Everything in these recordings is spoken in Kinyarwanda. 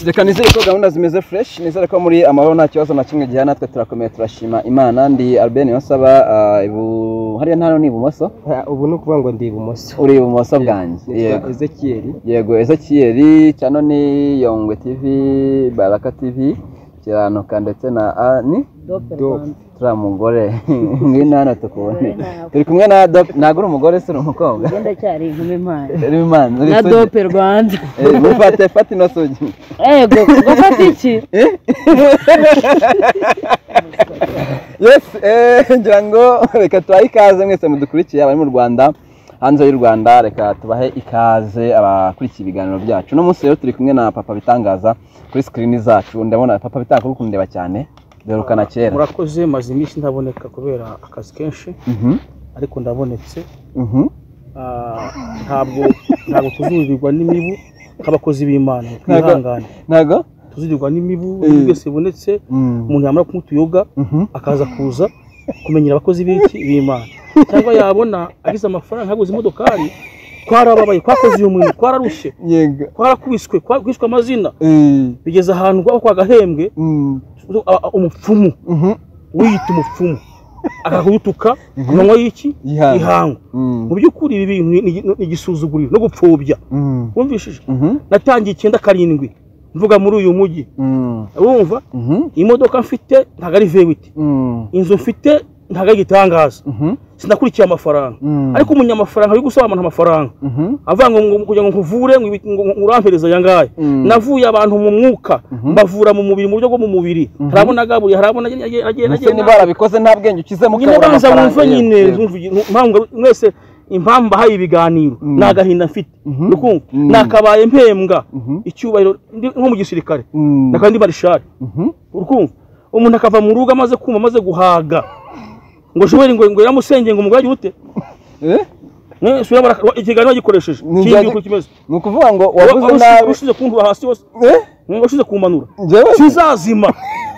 reka nizere ko gahunda zimeze fresh nizere ko muri amahoro nta kibazo na kimwe gihe natwe turakomeye turashima Imana ndi Albert Niyonsaba hariya ntano ni ibumoso ubu no kuvuga ngo ndi ibumoso uri ibumoso bwanjye yego Ezekiel cyano ni Yongwe TV Baraka TV Kiranuka ndetse na ni mugore ngina hano tukubone turi kumwe na ntago uri umugore se umukobwa genda cyari inkumi Imana na Dope Rwanda fati no soji yego gufata iki yes ngira ngo reka tubahe ikaze mwese mudukurikiye abari mu Rwanda hanze y'u Rwanda reka tubahe ikaze abakurikiye ibiganiro byacu no munsi rero turi kumwe na Papa Bitangaza kuri screen zacu ndabona Papa Bitangaza uri kundeba cyane derukana kera murakoze maze iminsi ntaboneka kubera akazi kenshi ariko ndabonetse ntabwo tuzurirwa n'imibu nk'abakozi b'Imana twihangane ntago tuzurirwa n'imibu byose bonetse umuntu yamara kumutuyoga akaza kuza kumenyera abakozi b'Imana cyangwa yabona agize amafaranga haguze imodokari twarababaye twakoze uyu muntu twararushe twarakubiswe kwishwa amazina bigeze ahantu rwaho kwa Gahembwe umupfumu wiyita umupfumu akakutuka kunywa y'iki ihango mu byukuri ibi bintu ni igisuzuguriro no gupfobya wumvishije natangiye 9 mvuga muri uyu mujyi urumva imodoka mfite ntago ari vewiti inzu mfite ntago ari gitangaza sinakurikiye amafaranga ariko umunyamafaranga ari gusaba amafaranga avanga ngo kugira ngo nkuvure ngo urampereza yangaye navuye abantu mu mwuka bavura mu mubiri mu buryo bwo mu mubiri harabona gaburi harabona agenda ni barabikoze nta bwenge ukize mu kabura amafaranga nyine mpamvu mwese impamba hayi ibiganiro nagahinda mfite rukumva nakabaye mpembwa icyubahiro nko mu gisirikare nakandi barishari rukumva umuntu akava mu rugo amaze kuma amaze guhaga ngo shobora ngo yamusenge ngo umugwaje ute sura ikiganiro gikoresheje kindi uko kimeze nukuvuga ngo wavuze nabi ushize kuntura hasi wose ushize kumanura sizazima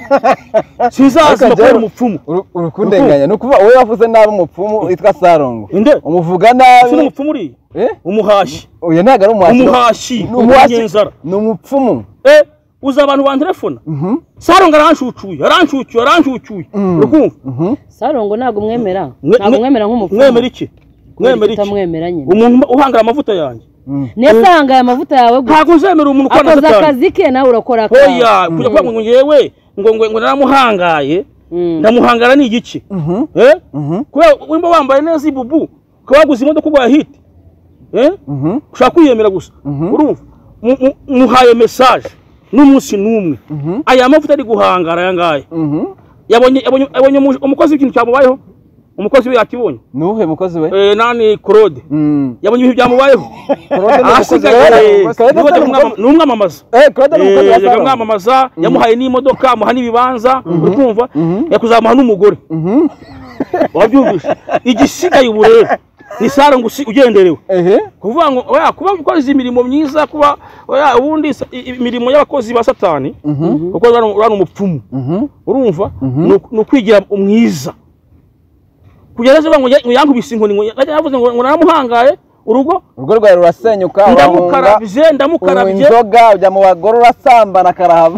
kwa umupfumu urukundenganya nukuvuga wowe wavuze nabi umupfumu witwa Sarongo umuvuga nabi sino umupfumu uri umuhashi oya ntago ari umuhashi n'umuhashenzara ni umupfumu uza abantu ba telefone Sarongo aranshucuye rukumva Sarongo ntago mwemera nk'umupfumu mwemera iki umuntu uhangara amavuta yanjye nese hangaya amavuta yawe ntago nzemera umuntu ukora akoze akazi ke nawe urakora akazi oya kujya kwa ngo yewe ngo naramuhangaye ndamuhangara ni igiki kubera wimba wambaye neza ibubu kabaguze imodoka ugwa hit ushaka kwiyemera gusa urumva muhaye message n'umunsi numwe aya mavuta ari guhangara yangaye yabonye umukozi w'ikintu cyamubayeho umukozi we yakibonye nuhe mukozi we nani Claude yabonye ibintu byamubayeho asigaye n'umwamamaza yamwamamaza yamuhaye n'imodoka amuha n'ibibanza ukumva yakuzamuha n'umugore wabyumvisha igisigaye uburere ni Sarongo ugenderewe kuvuga ngo oya kuba ukoze imirimo myiza kuba oya ubundi imirimo y'abakozi ba Satani kuko urana umupfumu urumva no kwigira umwiza kugereza ngo yankubise inkoni ngo yavuze ngo naramuhangaye urugo rwawe rurasenyuka ndamukarabye inzoga ujya mu bagore urasambana karahava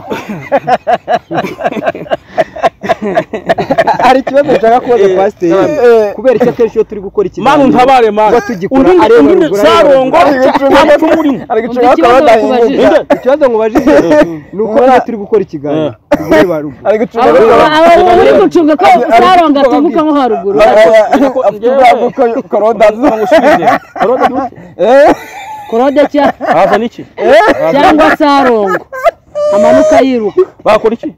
ari kibazo nshaka kubaza pasteur kubera icyo akenshi iyo turi gukora iki manu ntabare manu undi Sarongo ntabwo murimo ikibazo ngubajije nuko turi gukora ikiganiro ari gucunga ko Sarongo atunguka nko haruguru Korode cyangwa Sarongo amanuka yiruka bakora iki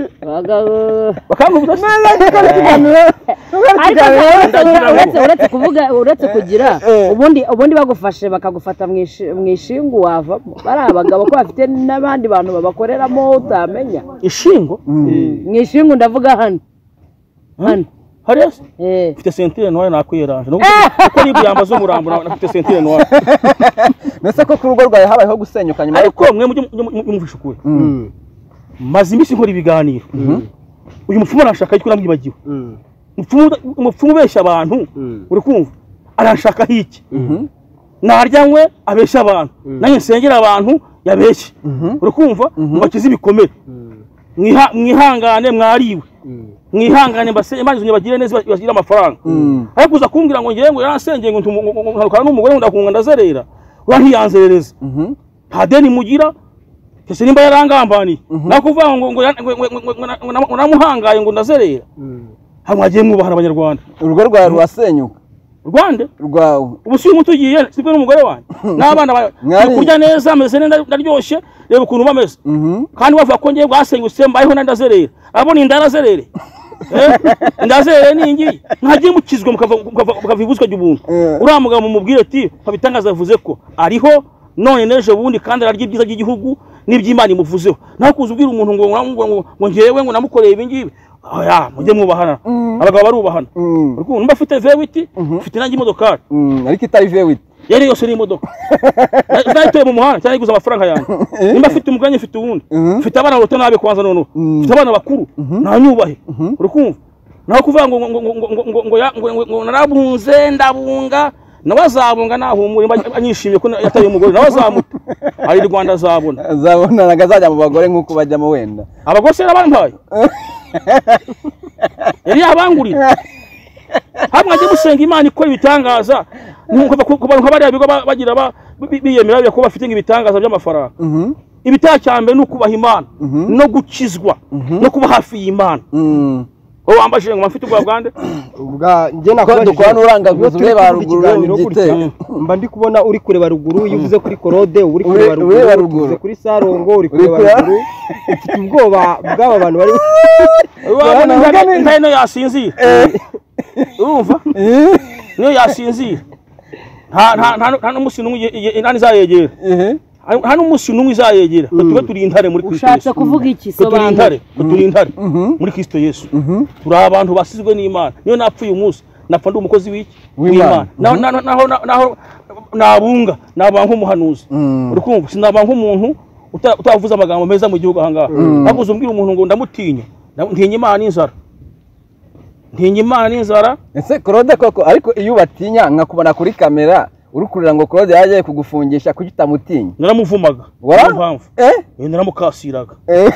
uretse kugira ubundi bagufashe bakagufata mu ishingu wavamo bari abagabo ko bafite n'abandi bantu babakoreramo utamenya ishingo mu ishingu ndavuga hano Hariya mfite sentire noire nakwiranje nuko niba yambaza umurambo nafite sentire noire nese ko ku rugo rwawe habayeho gusenyuka nyuma ariko mwe mumvisha ukuri maze imisi nkora ibiganiro uyu mupfumu arashaka yitwa namwibagiwe umupfumu besha abantu uri kumva arashaka hiki naryanywe abesha abantu nanjye nsengera abantu yabeshye urikumva mubakize ibikomere mwihangane mwariwe mwihangane mbase Imana izunye bagire neza bagire amafaranga ariko uza kumbwira ngo ngiye ngo yarasengeye ngo nkarukana n'umugore ndakunga ndazerera urantiyanzerereza nta deni mugira kese nimba yarangambaniye nakuvuga ngo namuhangaye ngo ndazerera hamwe agiye mwubahana abanyarwanda urugo rwawe rwasenyuka Rwanda rwawe ubu si umutu ugiye sibwo n'umugore wanjye n'abana kurya neza ameze neza ndaryoshye reba ukuntu bameze kandi bavuga ko ngiye bwasenyutse mbayeho ndazerera abona indarazerere ndazerere ningi ntagiye mukizwa mukavibuzwa ry'ubuntu uramuga mu mubwire ati kabitangaza yavuze ko ariho none neje bundi kandi ararya ibyiza by'igihugu n'iby'Imana imuvuzeho naho kuza ubwira umuntu ngo ngewe ngo namukoreye ibi ngibi oya mujye mwubahana abagabo barubahana urukundo mba afite V8 ufite nanjye imodoka ariko itari V8 yari yose ni imodoka ndayitoye mu muhanda cyane iguza amafaranga yanjye nimba afite umuganye afite ubundi ufite abana bato nabe kwanza none ufite abana bakuru ntanyubahe urukundo naho kuvuga ngo narabunze ndabunga nawazabunga nahumure anyishimiye ko yataye umugore nawazamuta ari Rwanda azabona nagazajya mu bagore nkuko bajyamo wenda abagore se nabantaye yari yabangurira hamwe ajye gusenga Imana ikora ibitangaza ku bantu nk'abariya bigo bagira biyemera ko bafite ibitangaza by'amafaranga ibitacyambe no kubaha Imana no gukizwa no kuba hafi y'Imana wambashije ngo mfite ubwa bwande ubwa nge nakubajije dukora nurangaguza ureba ruguru giteye mba ndi kubona uri kureba ruguru yuvuze kuri Korode uri kureba ruguru kuri Sarongo uri kureba ruguru ufite ubwoba bw'aba bantu bari no yasinzira urumva niyo yasinzira nta n'umusi n'umwe inani zayegera nta n'umusi n'umwe izayegera tube turi intare muri Kristo Yesu ushatse kuvuga iki turi intare muri Kristo Yesu turi abantu basizwe n'Imana niyo napfuye umunsi napfa ndi umukozi w'Imana naho nabunga naba nk'umuhanuzi urukumva sinaba nk'umuntu utavuza amagambo meza mu gihugu ahangaha nakuze umbwira umuntu ngo ndamutinya ntinya Imana n'inzara ese Claude koko ariko iyo batinya nkakubona kuri kamera urukurira ngo Claude yaje kugufungisha kuki utamutinya naramuvumaga mpamvu naramukasiraga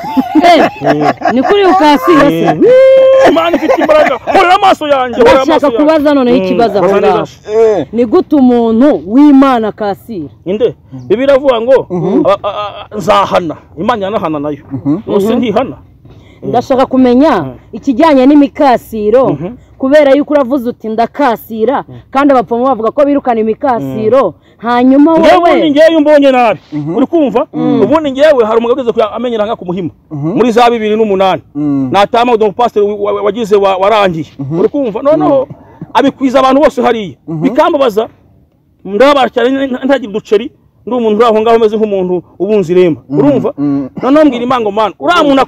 ni kuri ukasira se Imana ifite imbaraga hora amaso yanjye ndashaka kubaza none ikibazo aho ni gute umuntu w'Imana kasira inde bibiravuga ngo nzahana Imana yanahana nayo nose ntihana ndashaka kumenya ikijyanye n'imikasiro kubera yuko uravuze uti ndakasira kandi abapfumu bavuga ko birukana imikasiro hanyuma wowe ngewe umbonye nabi uri kumva ubundi ngewe hari umugabo ugeze amenyera nka ku muhima muri za 2008 natama udo pastor wagize warangiye uri kumva noneho abikwiza abantu bose hariya bikambabaza ndabara cyane ntagira uduceri ndi umuntu uraho ngaho umeze nk'umuntu ubunzi iremba urumva noneho mbwira Imana Mana uramuntu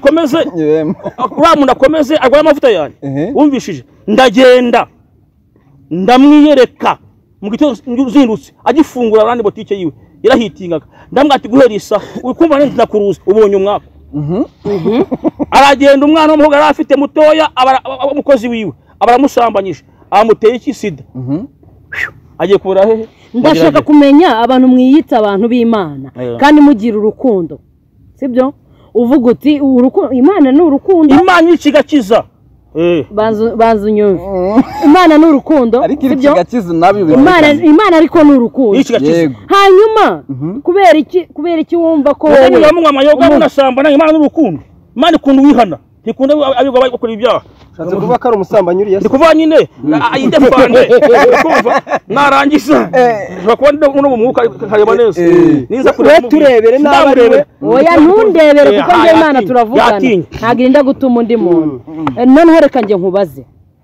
akomeze agwa amavuta yanjye wumvishije ndagenda ndamwiyereka mu gitondo uzindutse agifungura abandi botike yiwe irahitingaga ndamwati guhera isa ukumva nenda kuruza ubonye umwaka aragenda umwana w'umuhungu yari afite mutoya umukozi wiwe abaramusambanyije amuteye iki sida agiye kubura hehe ndashaka kumenya abantu mwiyita abantu b'Imana kandi mugira urukundo sibyo uvuga uti Imana ni urukundo Imana ikigakiza banzu nyumva Imana ni urukundo sibyo Imana ariko ni urukundo hanyuma kubera iki wumva ko wowe uramwa amayoga unasambana Imana ni urukundo Imana ikunda wihana ntikunda abigwa bakora ibyaha Shaza kuvuga ko ari umusambanyi uriya ndi kuvuga nyine ayidefande kumva narangiza bakubona no mu mwuka kareba neza niza turebere n'abarebe oya ntundebere kuko nge Imana turavugana ntagirinda gutuma undi muntu noneho reka nge nkubaze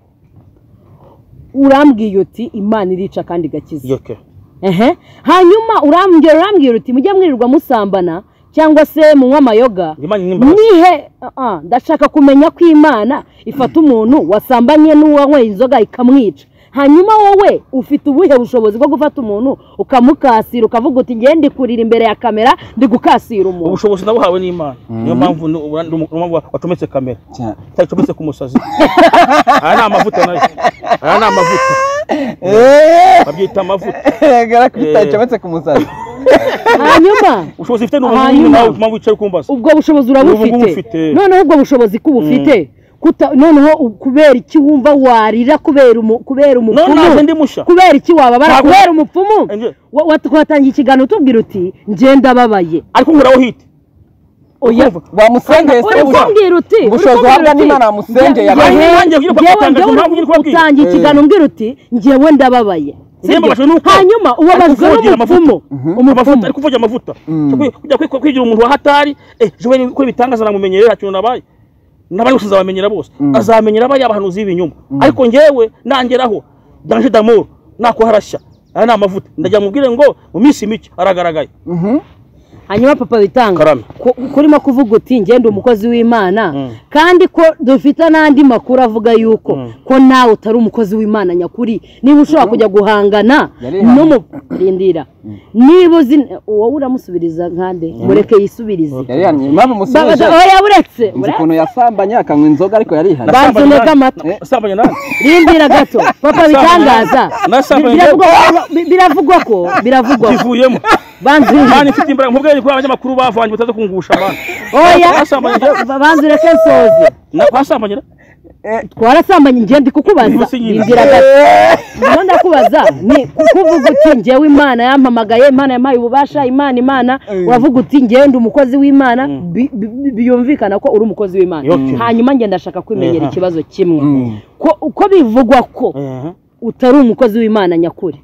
urambwiye uti Imana irica kandi gakiza hanyuma urambwira uti mujye mwirirwa musambana cyangwa se munywa amayoga nihe ndashaka kumenya ko Imana ifata umuntu wasambanye n'uwanyweye inzoga ikamwica hanyuma wowe ufite ubuhe bushobozi bwo gufata umuntu ukamukasira ukavuga uti ngiye ndi kurira imbere ya kamera ndi gukasira umuntu ubushobozi nabuhawe n'Imana niyo mpamvu watometse kamera cyacometse ku musazi aya ni amavuta nayo aya ni amavuta babyita amavuta gara kwita cyometse ku musazi hanyuma ubushobozi ufite n'ubundi nawe utuma wicara kumbaza ubwo bushobozi urabufite noneho ubwo bushobozi kubufite noneho kubera iki wumva warira kubera umupfumu kubera iki wababara kubera umupfumu watangiye ikiganiro tubwira uti ngenda babaye ariko nguraho hite oya wamusengeye se ubwira uti ubushobozi wahabwa n'Imana musengeye utangiye ikiganiro umbwira uti ngewe ndababaye hanyuma ubabajwe n'umupfumu ari kuvuga amavuta kujya kwigira umuntu wa hatari jewe ko bitangaza namumenyerera hakintu nabaye nabari gusuza bamenyera bose azamenyera aba yabahanuzi b'ibinyuma ariko ngewe nangeraho danger d'amour nako harashya ari amavuta ndajya mubwire ngo mu minsi mike aragaragaye hanyuma papa bitanga kurimo kuvuga uti ngende umukozi w'Imana kandi ko dufite nandi makuru avuga yuko ko nawe utari umukozi w'Imana nyakuri niba ushobora kujya guhangana n'umurindira niba uzi wowe uramusubiriza nkande mureke yisubirize oya buretse ukuntu yasambanya akanywa inzoga ariko yarihana banzunega amatwi asambanya nande rindira gato papa bitangaza biravugwa ko bivuyemo banzunega mfite imbaraga mubwire ko abanyamakuru bavanye bataza kungusha abantu oya banzureke nsoze nakwasambanyira twarasambanye ngende kukubaza rindira gato ndakubaza ni kuvuga uti ngewe Imana yampamagaye Imana yampaye ububasha Imana uravuga uti ngende umukozi w'Imana biyumvikana ko uri umukozi w'Imana hanyuma ngende ndashaka kwimenyera ikibazo kimwe ko bivugwa ko utari umukozi w'Imana nyakuri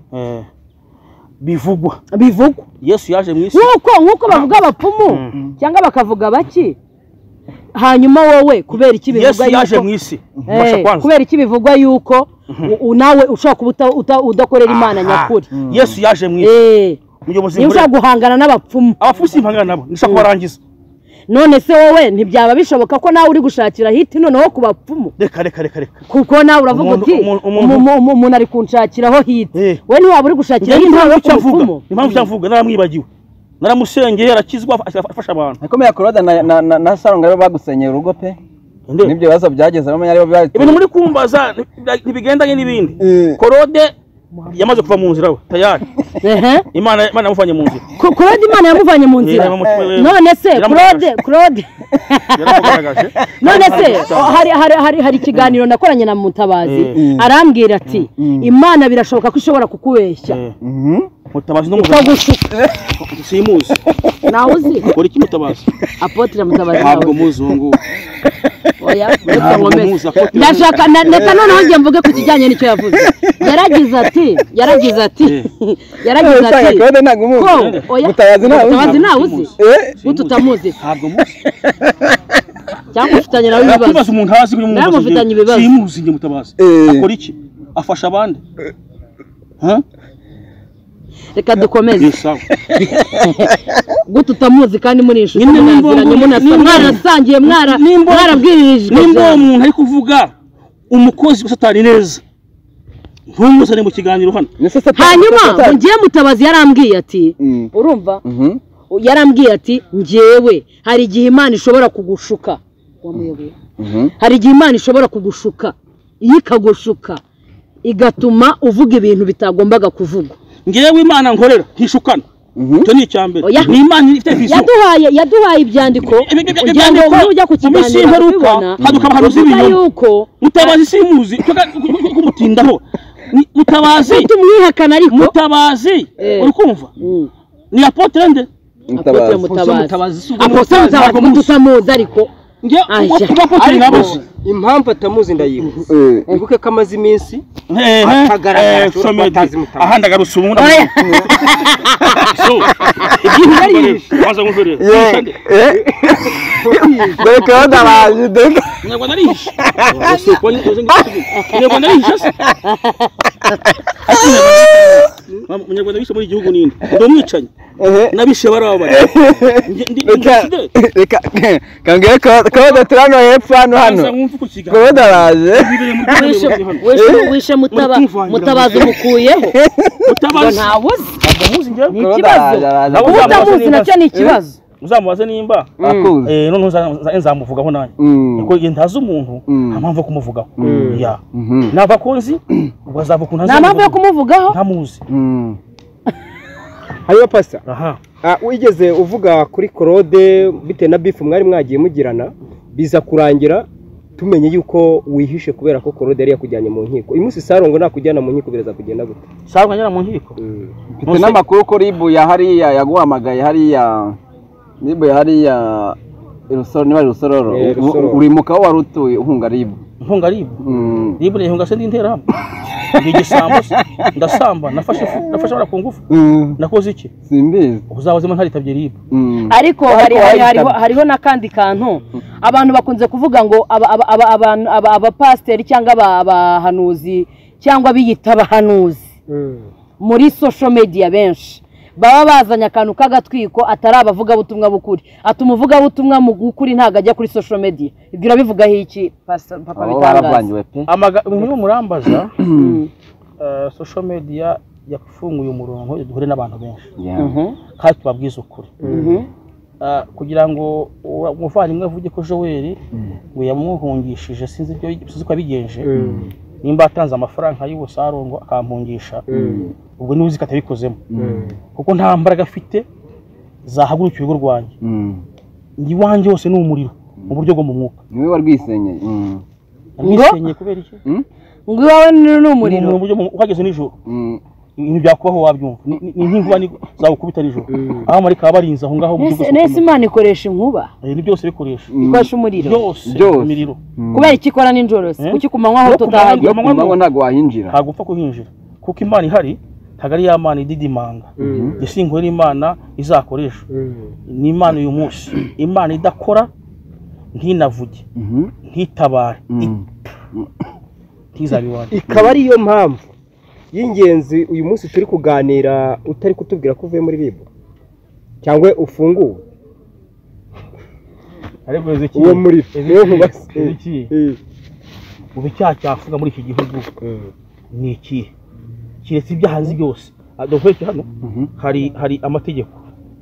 bivugwa Yesu yaje mu isi nkuko bavuga abapfumu cyangwa bakavuga baki hanyuma wowe kubera iki bivugwa Yesu yaje mu isi kubera iki bivugwa yuko nawe ushaka kuba udakorera Imana nyakuri Yesu yaje mu isi niba ushaka guhangana n'abapfumu abapfumu simpangana nabo nishaka kubarangiza none se wowe ntibyaba bishoboka ko nawe uri gushakira hiti noneho ku bapfumu reka kuko nawe uravuga uti umuntu ari kunshakiraho hiti we ntiwaba uri gushakira hiti noneho ku bapfumu impamvu cyamvuga naramwibagiwe naramusengeye arakizwa afasha abantu ariko ya Claude na Saronga baba bagusenyeye urugo pe nibyo bibazo byageze bamenya aribo bari ibintu muri kumbaza ntibigendanye n'ibindi Claude yamaze kuva mu nzira we tayari Imana yamuvanye mu nzira Claude Imana yamuvanye mu nzira none se Claude none se hari ikiganiro nakoranye na Mutabazi arambwira ati Imana birashoboka ko ishobora kukubeshya Mutabazi n'umugushuka simuzi nawe uzi ukora iki Mutabazi Apotre Mutabazi ntabwo muzungu oya ndashaka neta noneho ngiye mvuge ku kijyanye n'icyo yavuze yaragize ati Mutabazi nawe uzi ututamuzi ntabwo muzi cyangwa ufitanye nawe ibibazo umuntu hasi kuri mu mufitanye ibibazo simuzi nge Mutabazi akora iki afasha abandi reka dukomeze gutu utamuzi kandi muri inshuti mwarasangiye mwarabwirijwe nimba umuntu ari kuvuga umukozi w'Satani neza ntumusane mu kiganiro hano hanyuma ngiye Mutabazi yarambwiye ati urumva yarambwiye ati ngewe hari igihe Imana ishobora kugushuka wamuyoboye hari igihe Imana ishobora kugushuka ikagushuka igatuma uvuga ibintu bitagombaga kuvugwa ngewe Imana nkorera ntishukana cyo ni icyambere ni Imana ifite vision yaduhaye ibyandiko ngo ujya ku kiganiro ubibona haduka abahanuzi b'ibinyoma Mutabazi simuzi kumutindaho Mutabazi tumwihakana ariko Mutabazi uri kumva ni Apotre nde Mutabazi tutamuzi ariko impamvu atamuzi ndayibuze ibuke ko amaze iminsi atagaragara ahandi agarusa ubundi waza nguvere deka ndaraje deka nyagwa narisha nyagwa narisha munyarwanda bishe muri igihugu ninde ndomwicanye nabishe barababara reka kangiye ko turano hepfo hano ko daraje wishe Mutabazi umukuyeho ntabuze ikibazo utamuzi nacyo ni ikibazo uzamubaze nimba none nzamuvugaho nanjye kuko ntazi umuntu nta mpamvu kumuvugaho ya nava kunzi bazavuga nta mpamvu yo kumuvugaho ntamuzi hariyo pastor wigeze uvuga kuri Claude bitewe na beef mwari mwagiye mugirana biza kurangira tumenye yuko wihishe kubera ko Claude yari yakujyanye mu nkiko uyu munsi Sarongo nakujyana mu nkiko bireza kugenda gute Sarongo nyara mu nkiko mfite n'amakuru ko Ribu ya hariya yaguhamagaye hariya Ribu ya hariya Rusoro niba Rusororo uri mu kawo warutuye uhunga Ribu Ribu ni ihunga se ndintera igisambo ndasamba nafashe bara ku ngufu nakoze iki simbizi uzabazemo ntaritabye Ribu ariko hariho nakandi kantu abantu bakunze kuvuga ngo aba pastor cyangwa abahanuzi cyangwa biyita abahanuzi muri social media benshi baba bazanya akantu kagatwiko atari abavuga butumwa bukuri atumuvuga butumwa mu gukuri ntago ajya kuri social media ibyo urabivugaho iki papa bitangaza mu murambaza social media yafunguye umurongo duhure n'abantu benshi kandi tubabwiza ukuri kugira ngo umuvandimwe avuge ko Joel ngo yamuhungishije sinzi ko abigenje nimba atanze amafaranga y'ubusarongo akampungisha ubwo niwe uzika atabikozemo kuko nta mbaraga afite zahagurukira urugo rwanjye ndi wanjye hose ni umuriro mu buryo bwo mu mwuka niwe warwisenyeye mwisenyeye kubera iki ngo iwawe ni umuriro mu buryo uhageze nijoro ibintu byakubaho wabyumva ni nk'inkuba zawukubita nijoro aho marika abarinze aho ngaho nese Imana ikoresha inkuba ni byose ikoresha umuriro byose imiriro kubera iki ikora n'injoro se kuki kumanywa aho tutahajya kumanywa ntago wahinjira ntago upfa kuhinjira kuko Imana ihari ntago ari ya Mana ididimanga yasinguwe n'Imana izakoresha ni Imana uyu munsi Imana idakora ntinavuge ntitabare ntizabiwanje ikaba ari yo mpamvu y'ingenzi uyu munsi turi kuganira utari kutubwira ko uvuye muri Bible cyangwa ufunguwe ariko ezeki uwo muri ezeki ubu cyafuga muri iki gihugu ni iki kiretse ibyahanze byose adoveke hano hari amategeko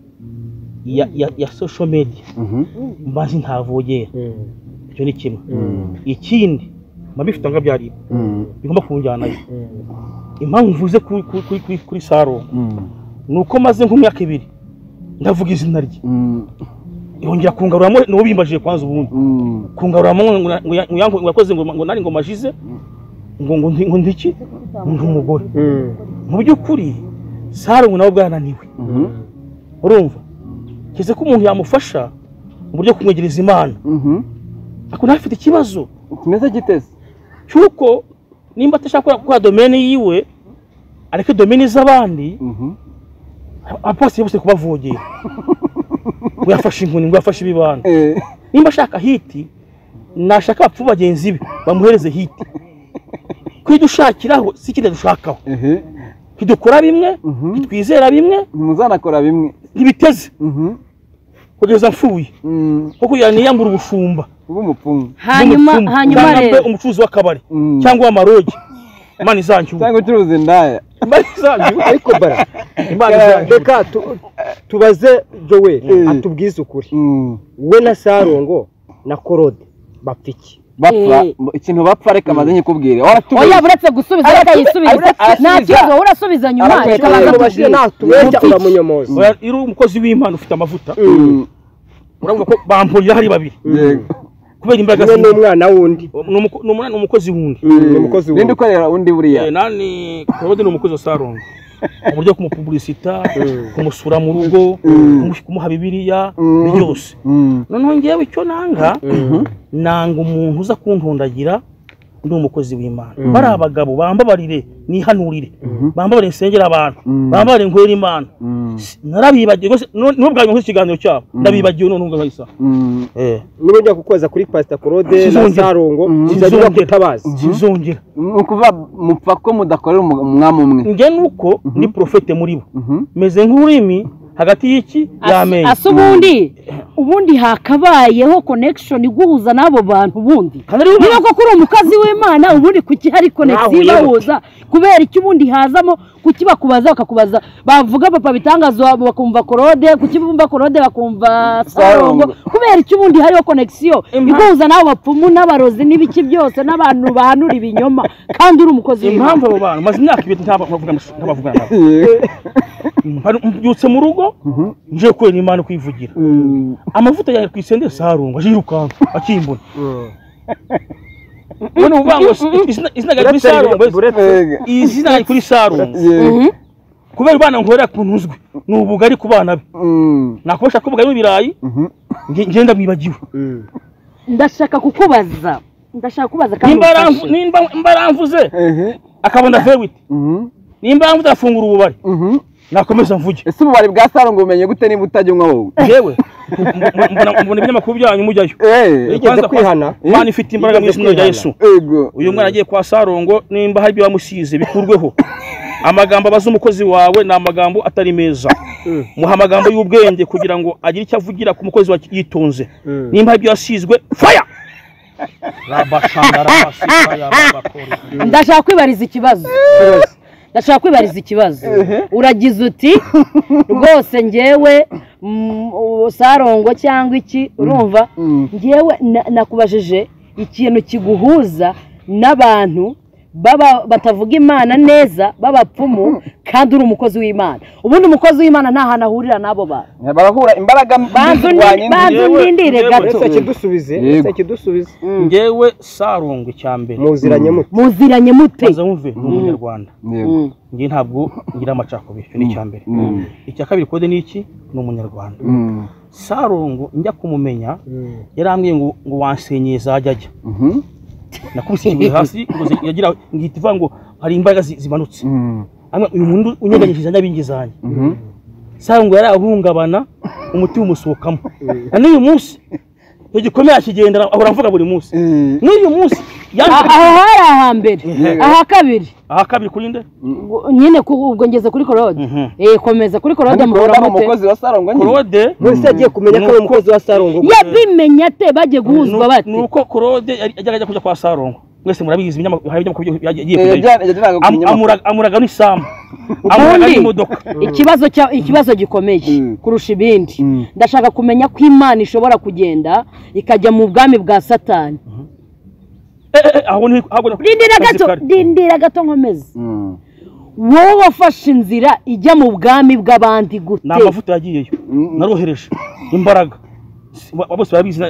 ya social media mbazi ntavogera icyo ni kimwe ikindi mabifite nga byari bigomba kunjyanayo impamvu mvuze kuri Sarongo nuko maze nk'umyaka 2 ndavuga izina rye yongera kungaruramo no bimbajije kwanza ubundi kungaruramo ngo yakoze ngo nari ngo majize ngo ndiki nk'umugore mu by'ukuri Sarongo nawe bwananiwe urumva kize ko umuntu yamufasha mu buryo kumwegereza Imana ako nafite ikibazo kimeze giteze cyuko nimba atashaka kwa domaine yiwe ariko domaine z'abandi aposte yose kubavogera ngo yafashe inkuni ngo yafashe ibibana nimba ashaka hiti nashaka apfu bagenzi be bamuhereze hiti kwidushakiraho sikide dushakaho kidukora bimwe twizera bimwe muzanakora bimwe ntibiteze kugeza mfuye kuko yaniyambura ubushumba ubumupfungu hanyuma rero umucuruzi w'akabari cyangwa w'amarogi Imana izancyuye cyangwa ucuruza indaya Imana izancyuye ariko bara Imana izancyuye reka tubaze Joel atubwize ukuri we na Sarongo na Claude bapfiki bapfa ikintu bapfa reka maze nkikubwire oya buretse gusubiza reka yisubize nta kibazo urasubiza nyuma reka baza natubeshya uramunyomoza oya iri umukozi w'Imana ufite amavuta uravuga ko bampurira hari babiri kubera imbaraga n'umwana wundi ni umukozi wundi ninde ukorera undi buriya nani Claude ni umukozi wa Sarongo uburyo kumupublicita kumusura mu rugo kumuha bibiliya byose noneho ngewe icyo nanga umuntu uza kuntondagira ndi umukozi w'Imana bari abagabo bambabarire nihanurire bambabarire nsengera abantu bambabarire nkwera Imana narabibagiye n'ubwanyu nk'iki kiganiro cyabo ndabibagiye none ngahisa niba njya kukoza kuri Pastor Claude na Sarongo sizajya kutabaza sizongera ukuva mupfa ko mudakorera umwami umwe nge nuko ni profete muri bo meze nk'urimi hagati y'iki yamenye asubundi ubundi hakabayeho connection iguhuza n'abo bantu bundi niba koko uri umukozi w'Imana ubundi kuki hari connection ibahuza kubera iki ubundi hazamo kuki bakubaza bakakubaza bavuga papa bitangazo bakumva Claude kuki bumva Claude bakumva Sarongo kubera iki ubundi hariho connection iguhuza n'abo bapfumu n'abarozi n'ibiki byose n'abantu bahanura ibinyoma kandi uri umukozi impamvu abo bantu maze imyaka 2 ntabavuga nabo mbyutse mu rugo nje kwera Imana kwivugira amavuta ya kwisende Sarongo ajiruka akimbona Bueno ubango izina gari Sarongo izina kuri Sarongo kubera bana nkorera ku ntuzwe n'ubugari ku bana be nakubasha kuvuga y'ibirayi ngenda mwibagiwe ndashaka kukubaza kandi nimba mvuze akabona vewit nimba mvuze afungura ububari nakomeza mvuge ese ububari bwa Sarongo umenye gute niba utajya unywa wowe yewe mbona ibinyamakuru byanyu mujyayo igeze kwihana Imana ifite imbaraga mu izina rya Yesu uyu mwana agiye kwa Sarongo nimba hari bamusize bikurweho amagambo abaza umukozi wawe na amagambo atari meza muha amagambo y'ubwenge kugira ngo agire icyo avugira ku mukozi wa yitonze nimba hari yasizwe fire ndashaka kwibariza ikibazo uragize uti rwose ngewe Sarongo cyangwa iki urumva ngewe nakubajije ikintu kiguhuza n'abantu baba batavuga Imana neza babapfumu kandi uri umukozi w'Imana ubundi umukozi w'Imana nta hana ahurira nabo barahura imbaraga banzundindire gato kidusubize ngewe Sarongo cyambere muziranye mute maze wumve n'umunyarwanda ngi ntabwo ngira amacakubiri ni cyambere icya kabiri kode ni iki n'umunyarwanda Sarongo njya kumumenya yarambwiye ngo wansenyeye zajyaje nakubisikiye hasi ngo yagira ngitiva ngo hari imbaraga zimanutse uyu muntu unyeganyije nyabingizanye Sarongo yarahungabana umuti umusokamo n'uyu munsi igikomeye akigendera ahora mvuga buri munsi n'uyu munsi aha kabiri kuri nde nyine ubwo ngeze kuri Claude komeza kuri Claude umukozi wa Sarongo Claude wese agiye kumenya ko ari umukozi wa Sarongo yabimenya ate bagiye guhuzwa bate nuko Claude yajyaga kujya kwa Sarongo mwese murabizi ibinyamakuru yagiye amuraga n'isambu amuraga n'imodoka ikibazo gikomeye kurusha ibindi ndashaka kumenya ko Imana ishobora kugenda ikajya mu bwami bwa Satani Dindira gato nkomeze wowe wafashe inzira ijya mu bwami bw'abandi gute na amavuta yagiyeyo narohereje imbaraga bose barabizi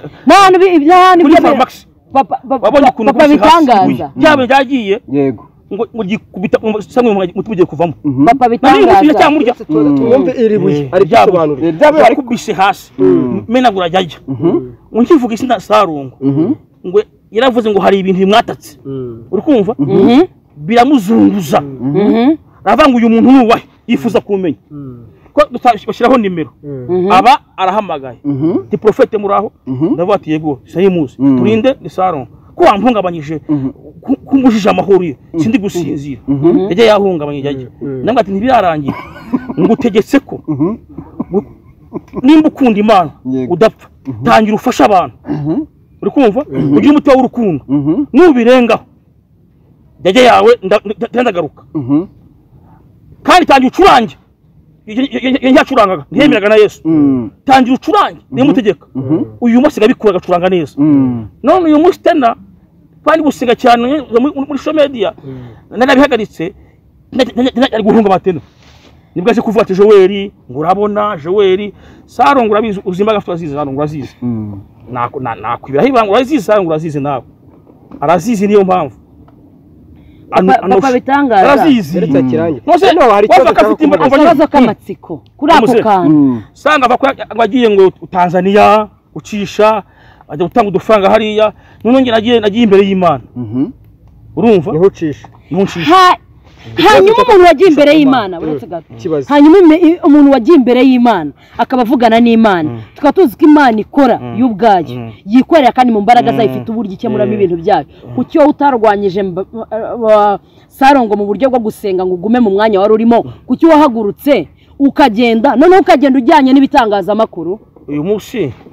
papa bitangaza byabe byagiye yego ngo gikubita samwe mutugiye kuvamo papa bitangaza cyamurya twumve iribuye ari byasobanura byabe ari kubise hasi menagura jajya unkivuga isina Sarongo ngo yaravuze ngo hari ibintu bimwatatse uri kumva biramuzunguza aravanga uyu muntu nuwahe yifuza kumenya ko bashiraho nimero aba arahamagaye ti profete muraho ndavuga ati yego sayimuzi turinde ni Sarongo ko wampungabanyije kumujije amahoro ye sindi gusinzira yaje yahungabanye yaje namwe ati ntibirarangiye ngutegetse ko nimba ukunda Imana udapfa tangira ufasha abantu uri kumva ugira umutima w'urukundo nubirengaho yaje yawe ndagaruka kandi tangira ucurange yacurangaga ntiyemeraga na Yesu tangira ucurange niyo mutegeka uyu munsi gabikura gacuranga neza none uyu munsi tena kandi busiga cyane muri social media narabihagaritse ari guhunga batena nibwo aje kuvuga ati Joel ngo urabona Joel Sarongo urabizi uzimbaga twazize Sarongo urazize nakwibira hibango urazize Sarongo urazize nawe arazize niyo mpamvu papa bitangaza arazize kirangiye no hari ikibazo k'amatsiko kuri ako kantu sanga abagiye ngo Tanzania ucisha ajya gutanga udufaranga hariya none ngiye nagiye imbere y'Imana urumva niho ucisha hanyuma umuntu wagiye imbere y'Imana hanyuma umuntu wagiye imbere y'Imana akaba avugana n'Imana tukatuzi ko Imana ikora y'ubwayo yikorera kandi mu mbaraga zayo ifite uburyo ikemuramo ibintu byayo kuki wowe utarwanyije Sarongo mu buryo bwo gusenga ngo ugume mu mwanya wari urimo kuki wahagurutse ukagenda none ukagenda ujyanye n'ibitangazamakuru uyu munsi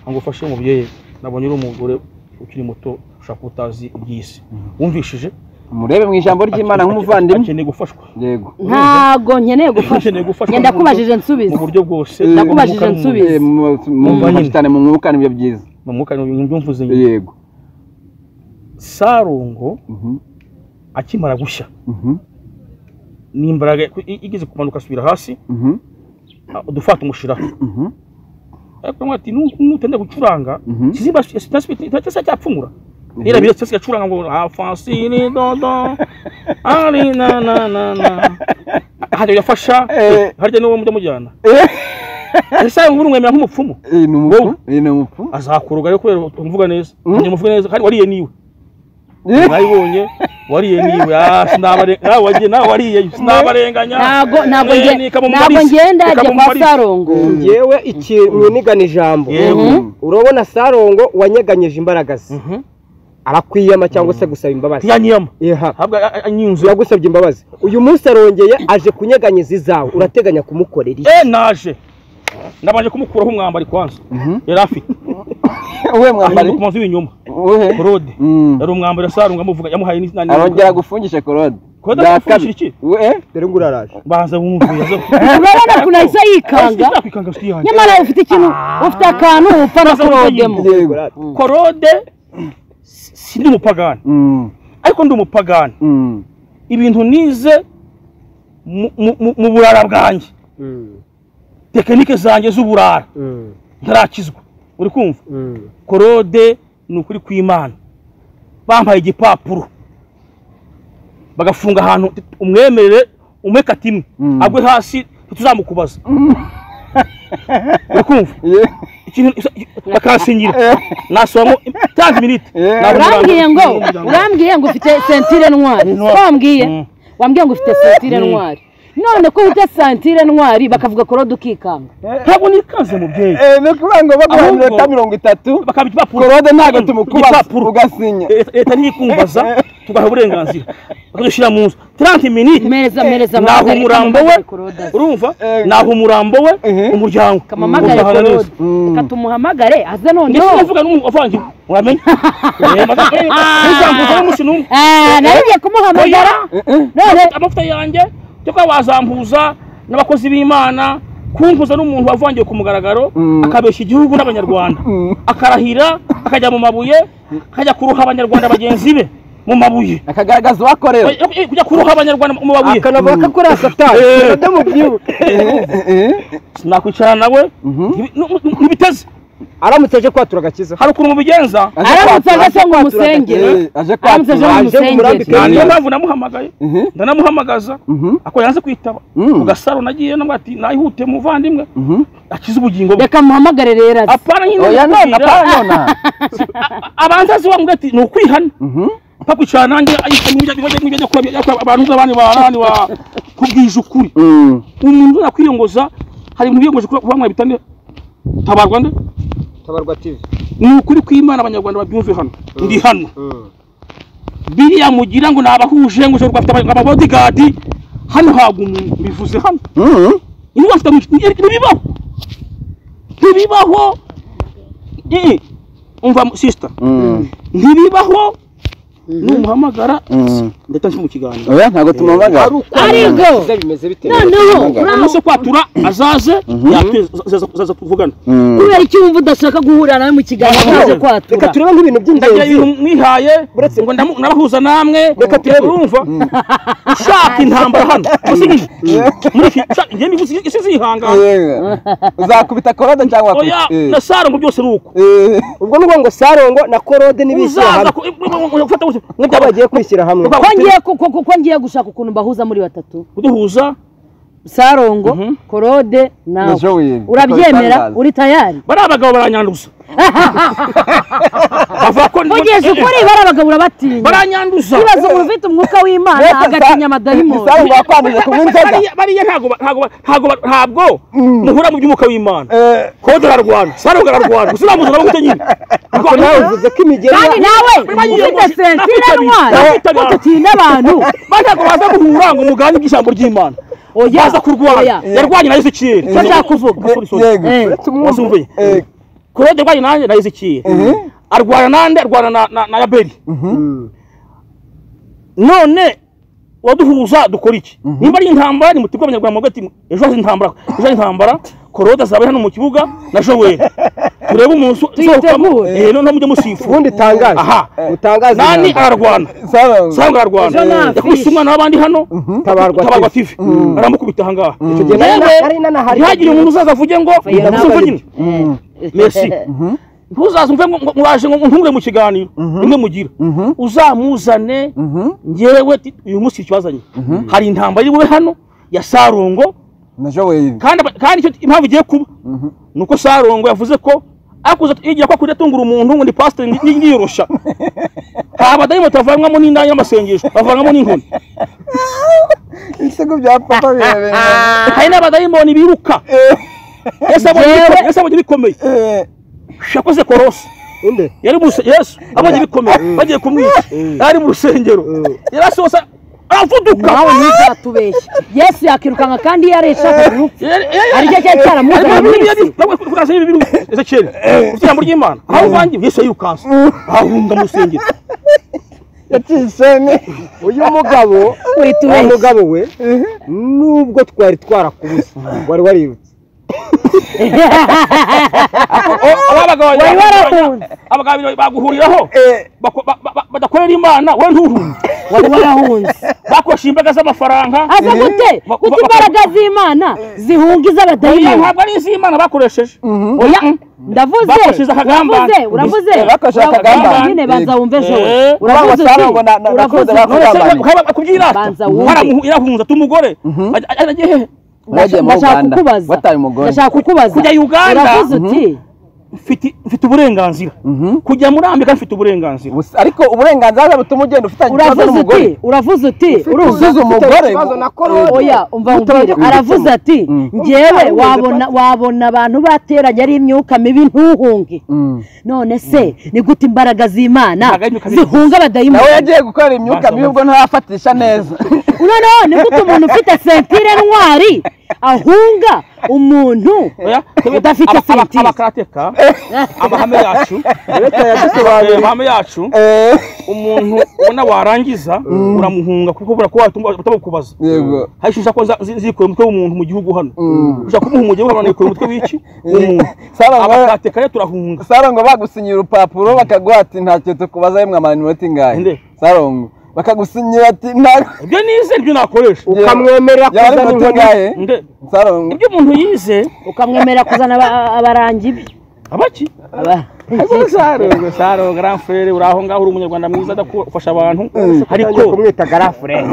ngo ufashe umubyeyi nabonye uri umugore ukiri muto ushaka utazi iby'isi wumvishije murebe mu ijambo ry'Imana nk'umuvandimwe akeneye gufashwa yego ntago nkeneye gufashwa ngenda kubajije nsubize mu buryo bwose ndakubajije nsubize mu cyane mu mwuka nibyo byiza mu mwuka nibyo mvuze yego Sarongo akimara gushya n'imbaraga igeze kumanuka asubira hasi dufata umushiraho ariko mwati nutende gucuranga kizimba cyase cyapfumura ira bire cyase cyacuranga ngo Francine dodo ari na hadi yafasha harya no mujyana ese nguru mwemera nk'umupfumu ni umupfumu azakuruga rero kubera umvuga neza muvuga neza kandi wariye niwe nayibonye wariye niwe nawe wariye sinabarenganya ntabwo ngenda ajya kwa Sarongo ngewe iki mwinigana ijambo urabona Sarongo wanyeganyeje imbaraga ze arakwiyama cyangwa se gusaba imbabazi yanyiyama habwa anyinzu yagusabye imbabazi uyu munsi arongeye aje kunyeganyiza izawe urateganya kumukorera naje nabanje kumukuraho umwambari kwanza yari afite uwe mwambari kumaze ibinyuma Claude yari umwambari Sarongo amuvuga yamuhaye n'inani arongera gufungisha Claude yafungisha iki dore ngo uraraje baza bumvuye urabona kunahise yikanga nyamara ufite ikintu ufite akantu upfa na Claude sindi umupagani ariko ndi umupagani ibintu nize mu burara bwanjye tekinike zanjye z'uburara ntarakizwa uri kumva Claude ni ukuri kw'Imana bampaye igipapuro bagafunga ahantu umwemerere umekata imwe agwe hasi tuzamukubaza uri kumva ikintu bakansinyira nasoma 30 minutes urambwiye ngo ufite sentire noire wambwiye ngo ufite sentire noire none ko ufite sentire noire bakavuga Claude ukikanga ntabwo nikaze mubyeyi no kubanga baguhanira 30 bakabita Claude ntago tumukubaza ugasinya leta ntikumbaza tugaha uburenganzira bakadushyira mu nzu 30 minutes mereza naho umurambo we urumva naho umurambo we umuryango kamamagare Claude katumuhamagare aze none no uvuga n'umuvangi uramenye n'ijambo n'umushinumwe nariye kumuhamagara none amafuta yanjye cyo kwa wazampuza n'abakozi b'Imana kumpuza n'umuntu wavangiye ku mugaragaro akabesha igihugu n'abanyarwanda akarahira akajya mu mabuye akajya kuruha abanyarwanda bagenzi be mu mabuye akagaragaza wakorera kujya kuruha abanyarwanda mu mabuye akanavuga ko akora satani ndo mubyibuke sinakwicara nawe ntibiteze aramutse aje kwatura agakiza hari ukuntu mubigenza aramutse aje ngo umusengere aje kwatura niyo mpamvu namuhamagaye ndanamuhamagaza ako yanze kwitaba ugasaro nagiye namwati nayihute muvandimwe akiza ubugingo bwe reka muhamagare rero apana nyine oya none abanzazi wambwe ati no kwihana pakwicara nanjye abantu z'abandi barani wa kubwije ukuri umuntu nakwiyongoza hari mu biyogoje kuba mwabitane Tabarwa TV ni ukuri kw'Imana abanyarwanda babyumve hano ndi hano biriya mugira ngo nabahuje ngo bafite ababodyguard hano hagu bivuze hano ni bafite ntibibaho umva sister ntibibaho numuhamagara ndetse mu kiganiro oya ntago tumuhamagara arigo bimeze bite umunsi kwatura azaze yaza kuvugana kubera iki wumva udashaka guhura nawe mu kiganiro cyaje kwatura reka turebe nk'ibintu by'ingenzi mwihaye ngo nabahuza namwe reka turebe urumva ushaka intambara hano muri iki bivuze isi zihangana uzakubita Claude cyangwa oya na Sarongo byose nuko ubwo nuko ngo Sarongo na Claude nibishyira hamwe ngo bagiye kwishyira hamwe ko ngiye gushaka ukuntu bahuza muri batatu kuduhuza Sarongo Claude nawe urabyemera uri tayari bari abagabo baranyanduza ugeze ukuri bari abagabo urabatinya baranyanduza ibibazo ufite umwuka w'Imana agatinya amadayimoni Sarongo wakwandije ku minzaga bariya ntabwo muhura mu by'umwuka w'Imana Claude ararwana Sarongo ararwana usiramuza nabo gute nyine ariko nawe uvuze ko imigeri kandi nawe ufite sentire ntwara utinya abantu bashaka baza guhura ngo muganye by'ijambo ry'Imana oya baza kurwana yarwanye na Yesu cyera cyashaka kuvuga wasumbuye Claude rwaye nanjye na Ezekiel arwana nande arwana na Yabeli none waduhuza dukora iki nimba ari intambara ni mutibwa abanyarwanda mugati ejo intambara Claude azabe hano mu kibuga na Joel turebe umunsi none mujye musifu ubundi tangaje utangaze nani arwana sanga arwana yakubise umwana w'abandi hano tabarwa TV aramukubita hangaha icyo gihe ntihagire umuntu uzaza avuge ngo merci ntuzazumve ngo mwaje ngo ntumure mu kiganiro imwe mugira uzamuzane ngewe uyu munsi ikibazanye hari intambara iri bube hano ya Sarongo na Joel kandi icyo impamvu igiye kuba nuko Sarongo yavuze ko akuza igiye ko kujya tungura umuntu ngo ni pastor ngiyorosha abadayi batavanwamo n'indaya y'amasengesho bavangamo n'inkoni isego bya papa bebe hari n'abadayimoni biruka yesabonye bikomeye shakoze korosi inde yari Yesu abonye bikomeye bagiye kumwica yari mu rusengero yarasosa avuduka nawe ntuzatubeshye Yesu yakirukanka kandi yareshaka urupfu aricyo cyari cyaramuzanye kurasa ibi bintu Ezekiel ufite muri y'Imana aho vangi Yesu yirukanse ahunga mu rusengero yatisene uyu mugabo we nubwo twari twarakubuze wari warirutse abagabo baguhuriraho badakorera Imana we ntuhunze wari warahunze bakosha imbaga z'amafaranga aza gute kuko imbaraga z'Imana zihunga iz'abadayimoni ntabwo ari iz'Imana bakoresheje oya ndavuze uravuze nyine banza wumve Joel uravuze kubyira irahunza tumugore aragiye ndashaka kukubaza kujya Uganda uravuze uti mfite uburenganzira kujya muri Amerika mfite uburenganzira ariko uburenganzira butuma ugenda ufitanye ikibazo n'umugore uravuze uti uruzuza umugore oya umva umbwire aravuze ati ngewe wabona abantu bateranye ari imyuka mibi ntuhunge none se ni gute imbaraga z'Imana zihunga abadayimoni nawe yagiye gukorera imyuka mibi ubwo ntafatisha neza noneho ni gute umuntu ufite sentire ntwari ahunga umuntu udafite sentire abakarateka amahame yacu umuntu ubona warangiza uramuhunga kuko batamukubaza yego hayishisha ko zikora umutwe w'umuntu mu gihugu hano ushaka kumuha umujyi w'abantu ikora umutwe w'iki umuntu abakarateka rero turahunga Sarongo bagusinyira urupapuro bakaguha ati ntacyo tukubaza yemwe amanota ingahe Sarongo bakagusinyira ati ibyo nize ibyo nakoresha ukamwemerera kuzana ingahe Sarongo ibyo umuntu yize ukamwemerera kuzana abarangi be abaki Sarongo grand frère uraho ngaho uri umunyarwanda mwiza adafasha abantu ariko kumwita grand frère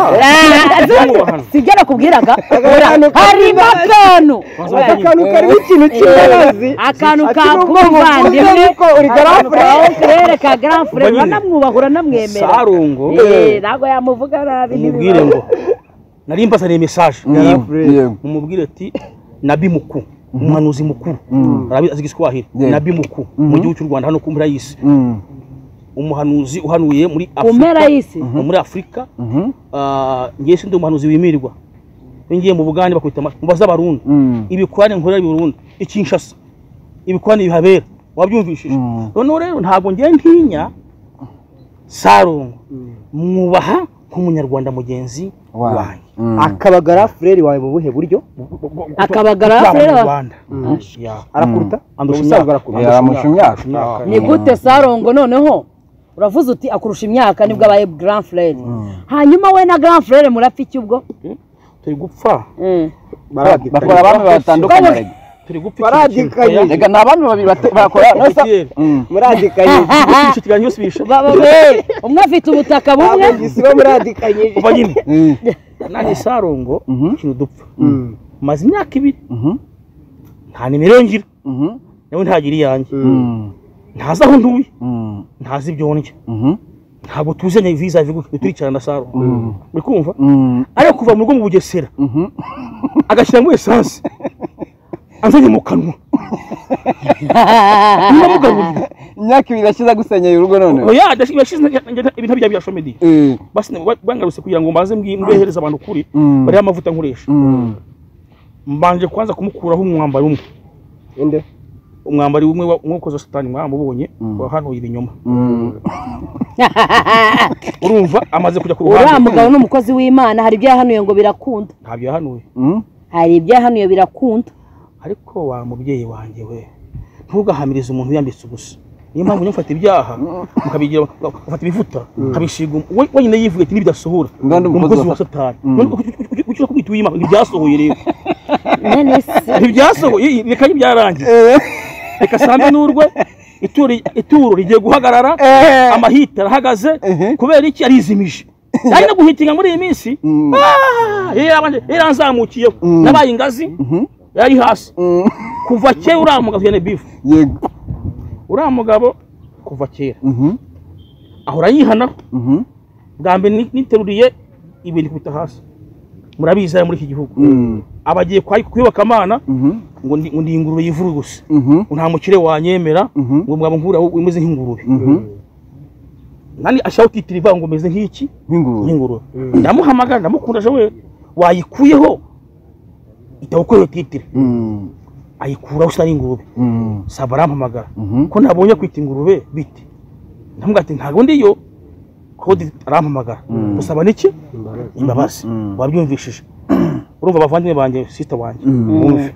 sijya nakubwiraga hari akantu karimo ikintu cy'imbabazi akantu kakuvandimwe uri grand frère ka grand frère banamwubahura namwemera Sarongo ntabwo yamuvuga nabi nimubwire ngo nari mbazaniye message mumubwire ati Nabii mukuru umuhanuzi mukuru azi Igiswahili Nabii mukuru mu gihugu cy'u Rwanda hano ku mpera y'isi umuhanuzi uhanuye muri Afrika ngiye sindi umuhanuzi wimirwa ngiye mu Bugande bakwita mubaza abarundi ibikorane nkorera Burundi ikinshasa ibikorane bihabera wabyumvishije none rero ntabwo ngiye ntinya Sarongo mwubaha nk'umunyarwanda mugenzi wanjye akabagara frere wawe mu buhe buryo akabagara frere Rwanda arakuruta aramushunya ni gute Sarongo noneho uravuze uti akurusha imyaka nibwo abaye grand frere hanyuma we na grand frere murapfa iki ubwo turi gupfa bakora abami batandukanye turi gupfa baradikanye rega nabami babiri bakora muradikanye icyo kiganiro bisha umwe afite ubutaka bumwe gisiba muradikanye kuva nyine nani Sarongo ikintu dupfa maze imyaka 2 nta nimero ngira nawe ntagira iyanjye ntaza aho ntuye ntazi ibyo ndya ntabwo tuzanye visa ivuga turicara na Sarongo uri kumva ariko kuva mu rugo mu Bugesera agashyira mu essence anzanye mu kanwa imyaka 2 irashize gusenyera urugo none oya yashize ibintu bya shomedi basi bangaruse kugira ngo mbaze mbehereza abantu kuri bari amavuta nkoresha mbanje kwanza kumukuraho umwambaro umwe inde umwambari umwe umwokoza satani mwamubonye wahanuye ibinyoma urumva amaze kujya ku ruhande uriya mugabo n'umukozi w'Imana hari ibyo yahanuye ngo birakunda ntabyo yahanuye hari ibyo yahanuye birakunda ariko wa mubyeyi wanjye we ntugahamirize umuntu yambitse ubusa niyo mpamvu nyamufata ibyaha mukabigira ufata ibivuta kabishiga wenyine yivuga ati nibidasohora umukozi wa satani ucyo kumwita w'Imana ntibyasohoye rero ntibyasohoye reka byarangiye reka sambe n'urwe ituro rigiye guhagarara amahita arahagaze kubera iki arizimije ari no guhitinga muri iyi minsi yaranzamukiyeho nabaye ingazi yari hasi kuva kera uriya mugabo yene bifu yego uriya mugabo kuva kera ahora yihana bwa mbere niteruriye ibintu kubita hasi murabizi muri iki gihugu abagiye kwiyubaka amana ngo ndi ingurube yivura gusa nta mukire wanyemera ngo mwaba nkura umeze nk'ingurube nani ashaho titira ivango meze nk'iki nk'ingurube ndamuhamagara ndamukunda je wayikuyeho itawukoye titire ayikura usa n'ingurube saba arampamagara ko nabonye kwita ingurube bite ndamubwira ati ntago ndiyo kode arampamagara usaba niki imbabazi wabyumvishije urumva abavandimwe banjye sister wanjye umve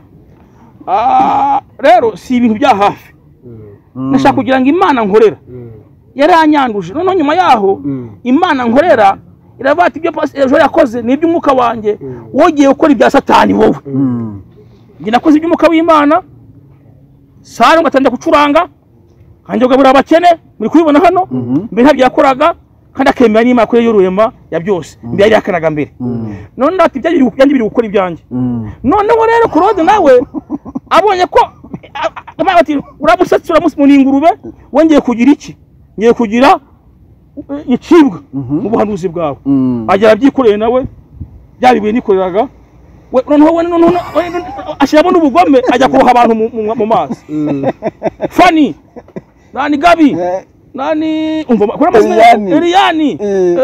rero si ibintu bya hafi nashaka kugira ngo Imana nkorera yaranyanduje none nyuma yaho Imana nkorera iravata ibyo ejo yakoze n'ibyo umwuka wanjye wogiye gukora ibya satani wowe ngi nakoze ibyo umwuka w'Imana saro ngatangira gucuranga kanje ugabura abakene muri kubibona hano mbe ntabyo yakoraga kandi akemera n'Imana kuri y'ururema ya byose mbe yari yakanaga mbere none ndati byanje biri gukora ibyanjye none wo rero Claude nawe abonye ko bati uramusatsi uramusmuningurube wongeye kugira iki ngiye kugira icibwa mu buhanuzi bwawe agera byikoreye nawe byabibuye nikoreraga noneho ashyiramo n'ubugome ajya kuroha abantu mu mazi Fani nani Gabi nani umva kora amazina Eliani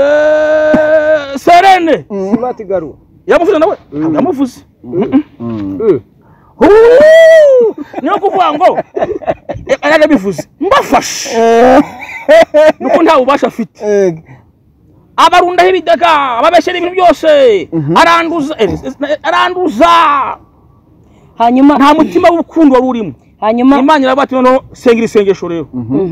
Serene Smart Garu yamuvuze nawe yamuvuze niyo kuvuga ngo arabivuze mbafashe nuko nta ubasha afite abarunda hibidaka ababeshyera ibintu byose aranduza hanyuma nta mutima w'urukundo wari urimo hanyuma Imana irabati noneho sengera isengesho rero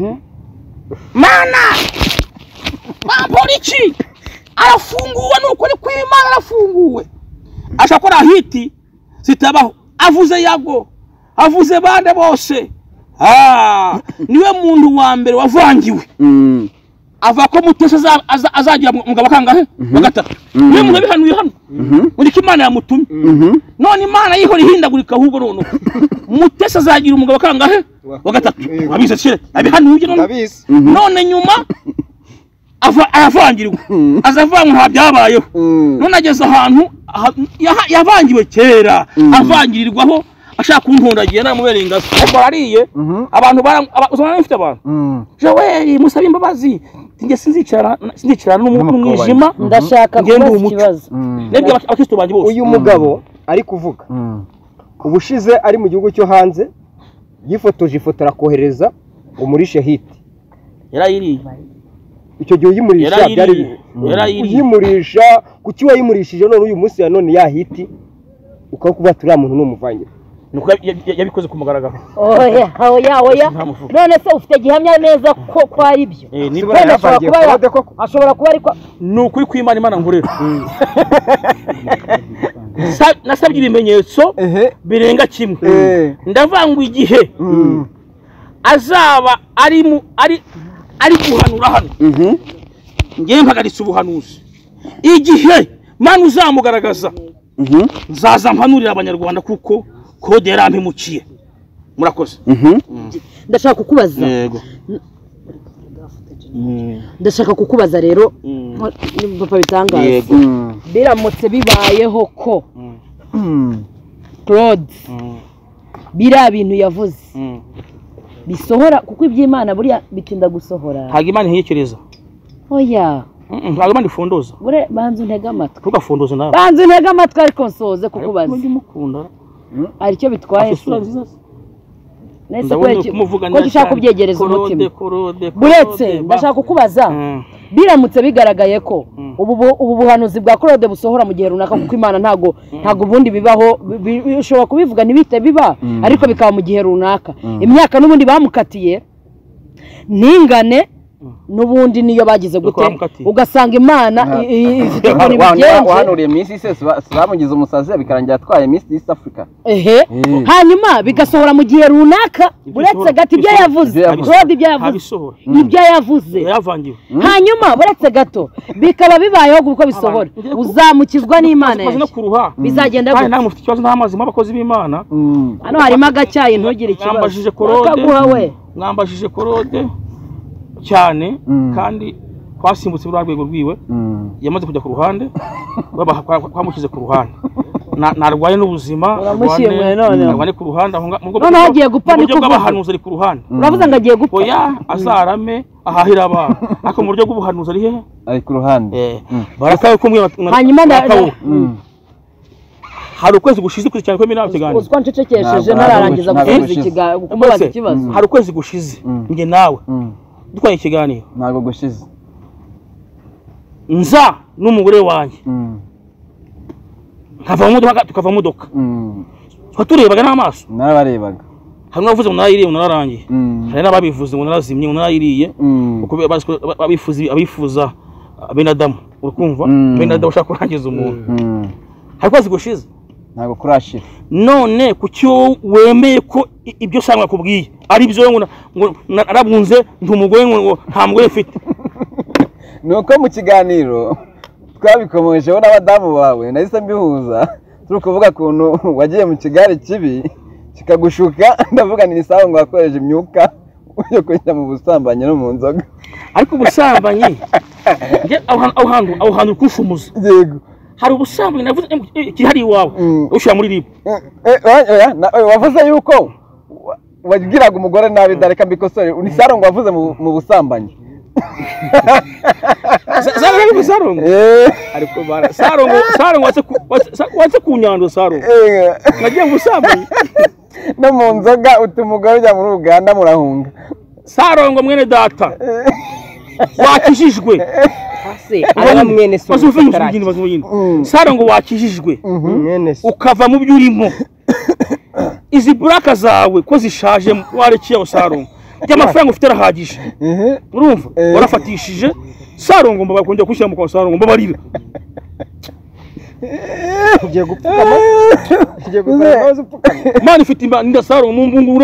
Mana Bamporiki arafunguwe n'ukuri kw'Imana arafunguwe ashakora hiti zitabaho avuze yago avuze bande bose niwe muntu wa mbere wavangiwe ava ko mutese azagira mugabo kangahe bagatatu niwe muntu bihanuye hano muri Imana yamutumye none Imana yihora ihindagurika ahubwo none mutese azagira umugabo kangahe bagatatu wabize cire abihanuye none nyuma avangirwa azavanga nta byabayeho none ageze ahantu yavangiwe kera avangirirwaho ashaka kuntondagiye namubereye ingazi ariko ariye abantu uzana n'ifite abantu Joel musaba imbabazi nge sinzicara n'umwijima ndashaka kubaza ikibazo nebwe abakristo banjye bose uyu mugabo ari kuvuga ubushize ari mu gihugu cyo hanze yifotoje ifoto arakohereza umurishe hit yarayiriye icyo gihe uyimurisha byari uyimurisha kuki wayimurishije none uyu munsi ya none ya hiti ukakuba turi muntu n'umuvangira nuko yabikoze kumugaragara oya none se ufite gihamya neza ko ari byo ashobora kuba ariko nukuri kw'Imana nkurera nasabye ibimenyetso birenga kimwe ndavanga igihe azaba ari guhanura hano ngiye mpagaritse ubuhanuzi igihe Mana uzamugaragaza nzaza mpanurira abanyarwanda kuko Claude yarampemukiye murakoze ndashaka kukubaza ndashaka kukubaza rero papa bitangaza biramutse bibayeho ko Claude bira bintu yavuze bisohora kuko iby'Imana buriya bitinda gusohora ntago Imana ntiyekereza oya ntago Imana ifondoza bure banzu ntega amatwi tugafondoza nawe banzu ntega amatwi ariko nsoze kukubaza ndimukunda ari cyo bitwaye nese ko gishaka kubyegereza umutima buretse ndashaka kukubaza biramutse bigaragaye ko ubu buhanuzi bwa Claude busohora mu gihe runaka kuko Imana ntago ubundi bibaho bishobora kubivuga ntibite biba ariko bikaba mu gihe runaka imyaka n'ubundi bamukatiye ningane n'ubundi niyo bagize gute ugasanga Imana ifite ukuntu ibigenje wahanuriye Miss se bamugize umusazi bikarangira atwaye Miss East Africa hanyuma bigasohora mu gihe runaka buretse gato ibyo yavuze Claude ibyo yavuze hanyuma buretse gato bikaba bibayeho kuko bisohora uzamukizwa n'Imana bizagenda gute nta mufite ikibazo n'amazi mu bakozi b'Imana hano harimo agacyayi ntugire ikibazo mwambajije Claude cyane kandi twasimbutse buri rwego rwiwe yamaze kujya ku ruhande kwamukize ku ruhande narwaye n'ubuzima narwane ku ruhande none hagiye gupfa niko bw'abahanuzi ari ku ruhande uravuze ngo agiye gupfa oya azarame ahahira abantu ariko mu buryo bw'ubuhanuzi ari he ari ku ruhande barakaye kumwe hanyuma hari ukwezi gushize kuri cyane ko mina kiganiro uzwa ncecekesheje nararangiza kubaza ikibazo hari ukwezi gushize nge nawe dukwaye ikiganiro ntago gushize nza n'umugore wanjye tukava mu modoka turebaga n'amaso narabarebaga hari n'abavuze ngo narayiriye ngo nararangiye hari n'ababivuze ngo narazimye ngo narayiriye kuko abifuza benadamu urukumva benadamu ushaka kurangiza umuntu hari kwezi gushize ntago kurashira none kucyo wemeye ko ibyo sanga kubwiye ari byo ngo narabunze ndumugore ngo nta mugore mfite nuko mu kiganiro twabikomejeho n'abadamu bawe nahise mbihuza turi kuvuga kuntu wagiye mu kigare kibi kikagushuka ndavuga ni sawa ngo wakoreje imyuka yo kujya mu busambanyi no mu nzoga ariko ubusambanyi aho hantu kushumuza yego hari ubusambanyi navuze kihari iwawe ushira muri ribu wavuze yuko wagiraga umugore nabi ndareka mbikosore ni Sarongo wavuze mu busambanyi Sarongo ariko bara Sarongo watse kunyando Sarongo nagiye mu busambanyi no mu nzoga utumugore ujya muri Uganda murahunga Sarongo mwene data wakijijwe aba mwene so Sarongo wakijijwe ukava mu byo urimo izi buraka zawe ko zishaje warekiye Sarongo y'amafaranga ufite arahagije urumva warafatishije Sarongo mbaga kongera kushyira mu kwa Sarongo mbabarira ugiye gupfukama mani ufite imba nda Sarongo mu mbungure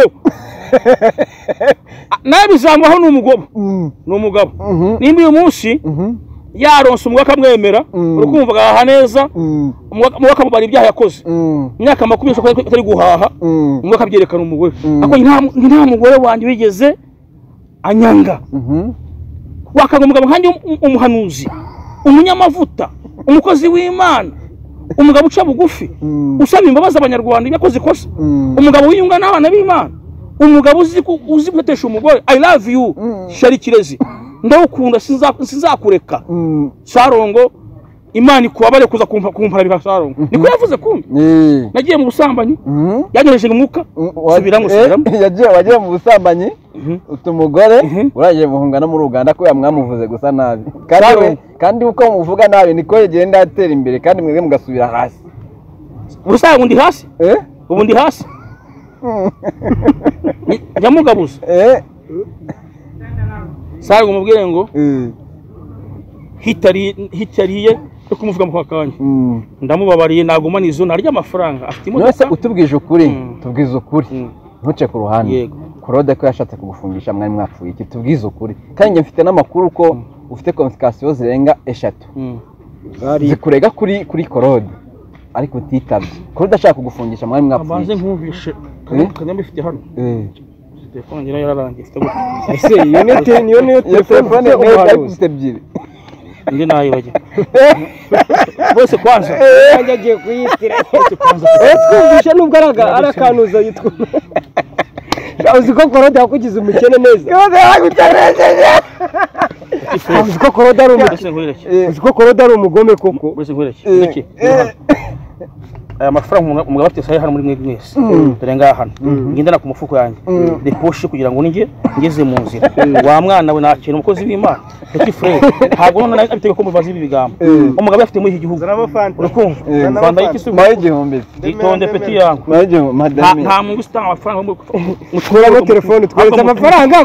nabizangwaho n'umugabo nimba uyu munsi yaronse umwaka mwemera urukumvaga aha neza umwaka mubara ibyaha yakoze imyaka 20 atari guhaha umwaka byerekana umugore ako nta mugore wanjye wigeze anyanga wakanga umugabo nkanjye umuhanuzi umunyamavuta umukozi w'Imana umugabo uca bugufi usaba imbabazi abanyarwanda yakoze ikosa umugabo wiyunga n'abana b'Imana umugabo uzi gutesha umugore I love you shari kirezi ndawukunda sinzakureka Sarongo Imana ikubabare kuza kumparabira Sarongo niko yavuze kumbi nagiye mu busambanyi yagereje umwuka subiramo wagiye mu busambanyi utumugore uragiye muhungana muri Uganda ko yamwamuvuze gusa nabi kandi uko muvuga nabi niko yegenda atera imbere kandi mwebwe mugasubira hasi ubusanzwe ndi hasi ubu ndi hasi nyamugabuza Sarongo mubwire ngo hitariye yo kumuvuga mu kakanya ndamubabariye naguma nizo narya amafaranga afite imodoka utubwije ukuri tubwize ukuri ntuce ku ruhande Claude ko yashatse kugufungisha mwari mwapfuye iki tubwize ukuri kandi njye mfite n'amakuru ko ufite confiscation zirenga 3 zikurega kuri Claude ariko utitabye Claude ashaka kugufungisha mwari mwapfuye amaze nkumvishe kandi mbifite hano telefone ngira yararangiye ese iyo telefone ufite ebyiri ndi nayo baje bose kwanza yanjye agiye kuyitira twumvishe nubwo arakanuza yitwa uzi ko Claude yakugize umukene neza Claude yaguterejeje uzi ko Claude ari umugome koko bose nkwireke aya mafaranga umugabo afite sayi hano muri mwe mwese dore ngaha hano ngendana ku mufuko yanjye deposhe kugira ngo ninge ngeze mu nzira wa mwana we nakira umukozi w'Imana petit frère ntabwo none abitege ko muvazi ibi bigambo umugabo afite muri iki gihugu urakumva fanda y'ikisubi maye igihumbi itonde petit yangu maye igihumbi madame nta mungu usitanga amafaranga kuramo telefone tweretse amafaranga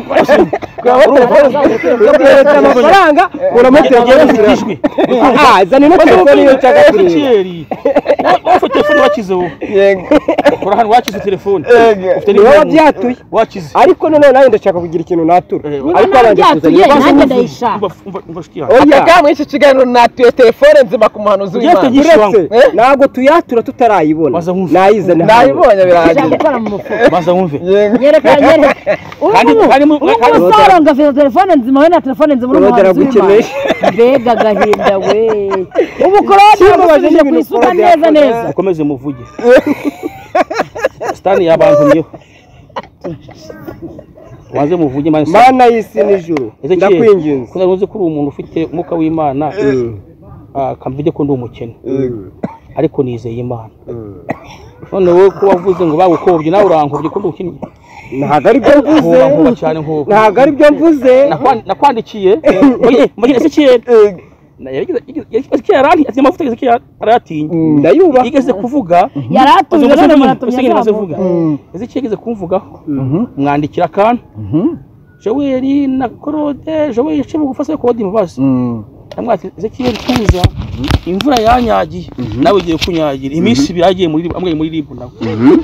amafaranga kuramo telefone zana ino telefone yo cyaka kuri ufite telefone wakizeho kora hano wakize telefone ufite niba byatuye wakize ariko none nawe ndashaka kugira ikintu natura ariko abanje byatuye nanjye ndayishaka umva shiki oya gamwe iki kiganiro natuye telefone nzima ku muhanuzi w'Imana ntabwo tuyatura tutarayibona nayizana nayibonye biraje gukora mu mufuko baza wumve nyereka kandi umusoro ngafite telefone nzima we na telefone nzima n'umuhanuzi w'Imana mbega gahinda we ubu korode baje kwisuka neza ukomeze muvuge stani yabantumyeho waze muvuge mana y'isi n'ijuru ndakwinginze kuko uzi ko uri umuntu ufite umwuka w'Imana kamvuge ko ndi umukene ariko nizeye Imana none wowe ko wavuze ngo bagukobye nawe urankobye ko ndi ukennye ntabwo ari byo mvuze cyane nko ntabwo ari byo mvuze nakwandikiye mugire se cyera yari yaranti ati amafuta yigeze arayatinya ndayuba yigeze kuvuga yaratunze none muratumye avuga yigeze kumvugaho mwandikira akantu Joel na Korode Joel yaciye gufasa Korode mubazi amwati Ezekiel tuza imvura yanyagiye nawe ugiye kunyagira iminsi biragiye muri ribu nawe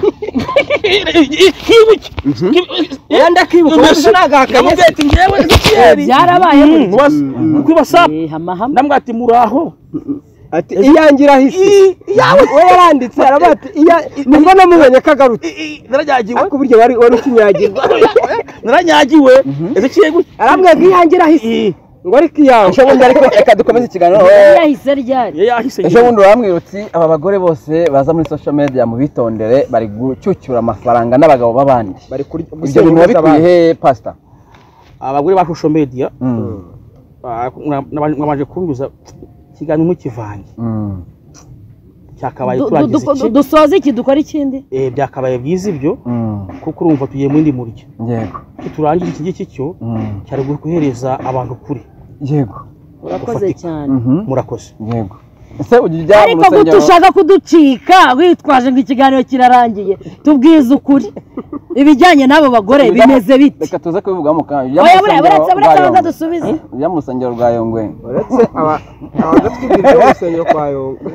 kibuki yanda kibuki nagakanye ati ngewe Ezekiel byarabaye kuri WhatsApp namwati muraho ati iyangira hisi yawe we yaranditse arabati nubwo namumenye kagarutse naranyagiwe ariko buryo wari ukinyagirwa naranyagiwe Ezekiel arambwe iyangira hisi ngo ariko yawe ejo bundi ariko reka dukomeze ikiganiro yahise ryari ejo bundi uramwirutse aba bagore bose baza muri social media mu bitondere bari gucyucyura amafaranga n'abagabo babandi bari ibyo bintu wabikuye he pastor abagore ba social media nabanje kunyuza ikiganiro nk'ikivange cyakabaye turagize iki dusoze iki dukora ikindi byakabaye byiza ibyo kuko urumva tugiye muri ndi murya yego turangiza iki ngiki cyo cyari guhereza abantu kuri yego urakoze cyane murakoze yego ese ujya ariko gutushaka kuducika witwaje ngo ikiganiro kirarangiye tubwize ukuri ibijyanye n'abo bagore bimeze bite reka tuze kubivuga mu kanya buretse dusubize ya musengero rwa Yongwe uretse abadatwibwira urusengero kwa Yongwe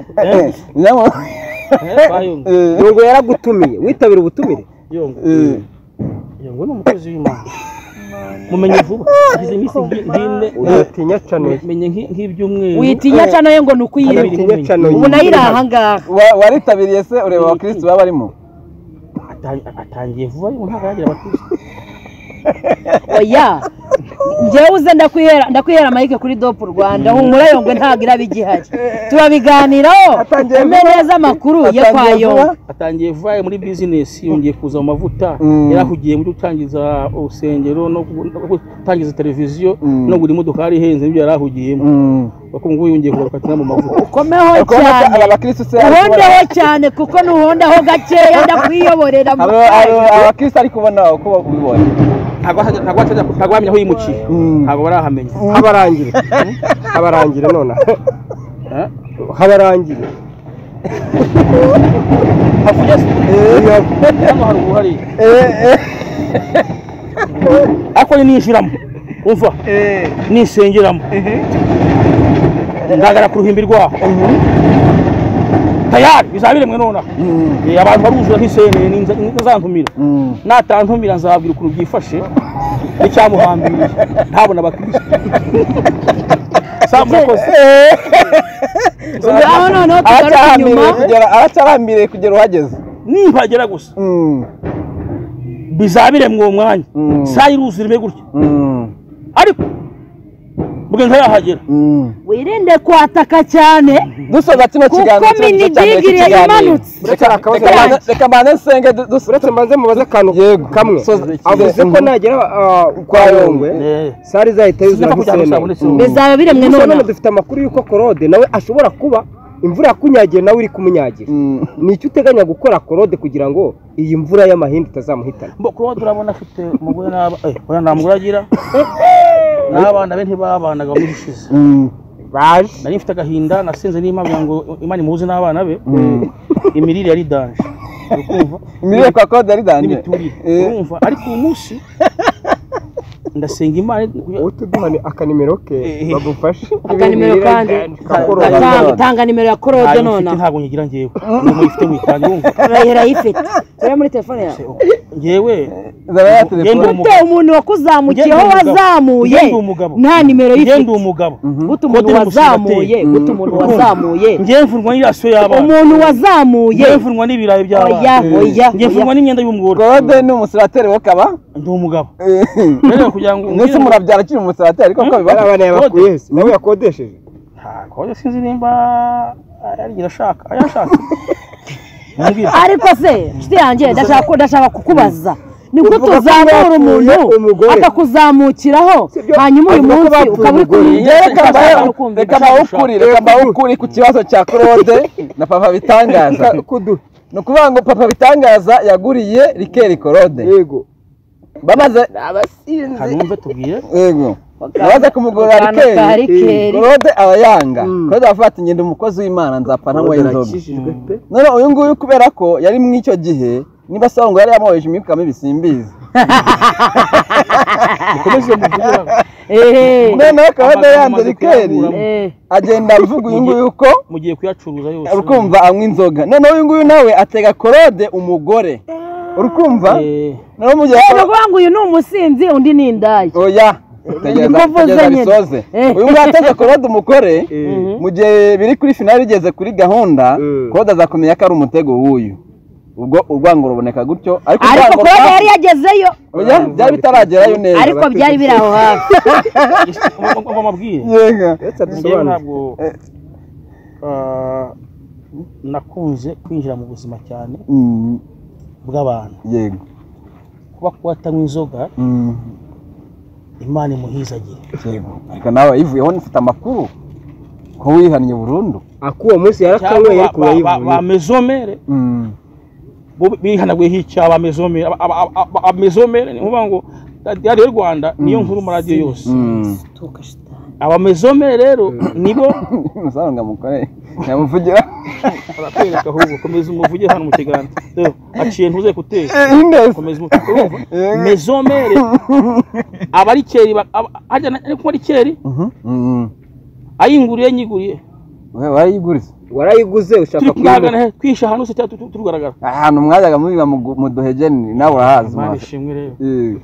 Yongwe yaragutumiye witabira ubutumire Yongwe ni umukozi w'Imana mumenye vuba agize iminsi ngine utinya cyane menye nk'ibyumweru witinya cyane ngo nukuyibira ubu nayiraha ngaha waritabiriye se ureba abakristo baba barimo atangiye vuba ariko ntabwo yagira abakristo oya njyewe uze ndakwihera amahike kuri Dope Rwanda humura Yongwe ntabwo iraba igihari turabiganiraho neza amakuru yo kwa Yongwe atangiye vuba muri business yongeye kuza mu mavuta yarahugiye muri gutangiza urusengero no gutangiza televiziyo no gura imodoka ari henze ibyo yarahugiyemo bako ngo yongeye kugafatira mu mavuta ukomeho cyane abakristo se uhondeho cyane kuko nuhondaho gakeya ndakwiyoborera abakristo ari kubona uko babibonye ntabwo wamenya aho yimukiye ntabwo barahamenya habarangire none habarangire hafugeze hano hari ubuhari ariko ninjiramo umva nisengeramo ndagara ku ruhimbi rwaho tayari bizabire mwe nona abantu baruzura nk'isene n'izantumira natantumira nzababwira ukuntu byifashe n'icyamuhambiriye ntabona abakristo samukoze noneho tugaruka inyuma aracyarambiriye kugera uhageze nimpagera gusa bizabire mwo mwanya saa iruzurime gutya ariko mugenzi yahagera wirinde kwataka cyane dusoza kino kiganiro kuko minidigiri yimanutse reka mbanze nsenge uretse mbanze mubaze akantu kamwe avuze ko nagera kwa Yongwe sari zahita yuzura nk'isene bizaba biremwe none dufite amakuru y'uko Korode nawe ashobora kuba imvura yakunyagiye nawe uri kumunyagira ni icyo uteganya gukora Claude kugira ngo iyi mvura y'amahindi itazamuhitana? Claude urabona afite umugore nta mugore agira n'abana be ntibabanaga mugishize baje nari mfite agahinda nasenze n'Imana ngo Imana imuhuze n'abana be imirire yari danje ukumva imirire kwa Claude yari danje urumva ariko uyu munsi ndasenga Imana utuduhane akanimero ke bagufashe akanimero kandi tanga nimero ya Claude none ntabwo nyigira ngewe umuntu ifite mu itanga yumva yifite turi muri telefone yawe ngewe umuntu wakuzamukiyeho wazamuye nta nimero yifite ngende umugabo guta umuntu wazamuye ngewe mvunwa n'iraso y'abana umuntu wazamuye ngewe mvunwa n'ibirayi by'abana ngewe mvunwa n'imyenda y'umugore Claude ni umusirateri wo kaba ndi umugabo rero kugira ngo mwese murabyara akiri umusirateri ariko ko bibara abana yabakuye nawe yakodesheje Claude sinzi nimba yarigira ashaka ayashaka ariko se nshuti yanjye ndashaka kukubaza ni gute uzamura umuntu akakuzamukiraho hanyuma uyu munsi ukaba uri reka ukuri ku kibazo cya Claude na Papa Bitangaza ni ukuvuga ngo Papa Bitangaza yaguriye rikeri Claude yego bamaze abasinzi kanumve tubwire yego baza kumugura rikeri Claude abayanga Claude afata ngende umukozi w'Imana nzapfa nanywa inzoga none uyu nguyu kubera ko yari mu icyo gihe niba Sarongo yari yamuhoje imyuka mibi simbizi ukomeze muvuga none Claude yanze rikeri agenda avuga uyu nguyu yuko mugiye kuyacuruza yose urukumva anywa inzoga none uyu nguyu nawe atega Claude umugore urukumva none mugiye ngo uyu ni umusinzi undi ni indaya oya tegeza bisoze uyu nguyu ateze Claude umugore mu gihe biri kuri finale igeze kuri gahunda Claude azakomenya ko ari umutego w'uyu ubwo urwango ruboneka gutyo ariko Claude yari yagezeyo oya byari bitaragerayo neza ariko byari biri aho hafi amabwire yega ntabwo nakunze kwinjira mu buzima cyane bw'abantu yego kuba kubatanywa inzoga Imana imuhizagire yego ariko nawe yivuyeho nifite amakuru ko wihannye burundu akuwo munsi yarakanyweye kuyivuye bamezomere bihanaguye hicya abamezomere ni ukuvuga ngo radiyo y'u Rwanda niyo nkuru mu radiyo yose abamezomere rero nibo Sarongo mukore yamuvugira arakwereka ahubwo komeza umuvuge hano mu kiganza aciye ntuze kutera komeza mezomere abarikeri hajya kuba rikeri ayinguriye nyiguriye warayiguze ushaka kwihagana kwisha hano se turugaragara ahantu mwajyaga mubiba mu duhegeni nawe urahazi Imana ishimwe rero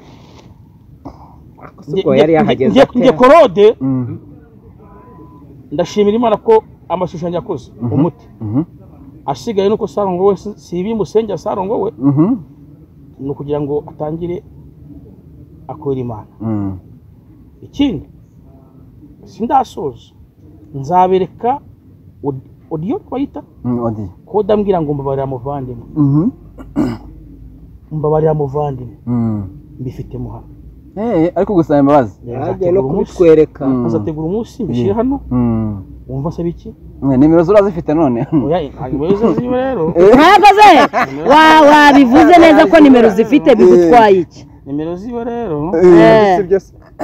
yari yahageze ngiye Claude ndashimira Imana ko amashusho yanjye yakoze umuti asigaye nuko Sarongo we si ibimusengera Sarongo we ni ukugira ngo atangire akorera Imana ikindi sindasoza nzabereka audio twayita ko ndambwira ngo mbabarira muvandimwe mbifite muhano ariko gusaba imbabazi yagiye no kubitwereka azategura umunsi mbishire hano wumva se biki nimero zura zifite none oya nimero ziwe rero ntagaze wabivuze neza ko nimero zifite bigutwaye iki nimero ziwe rero sibyo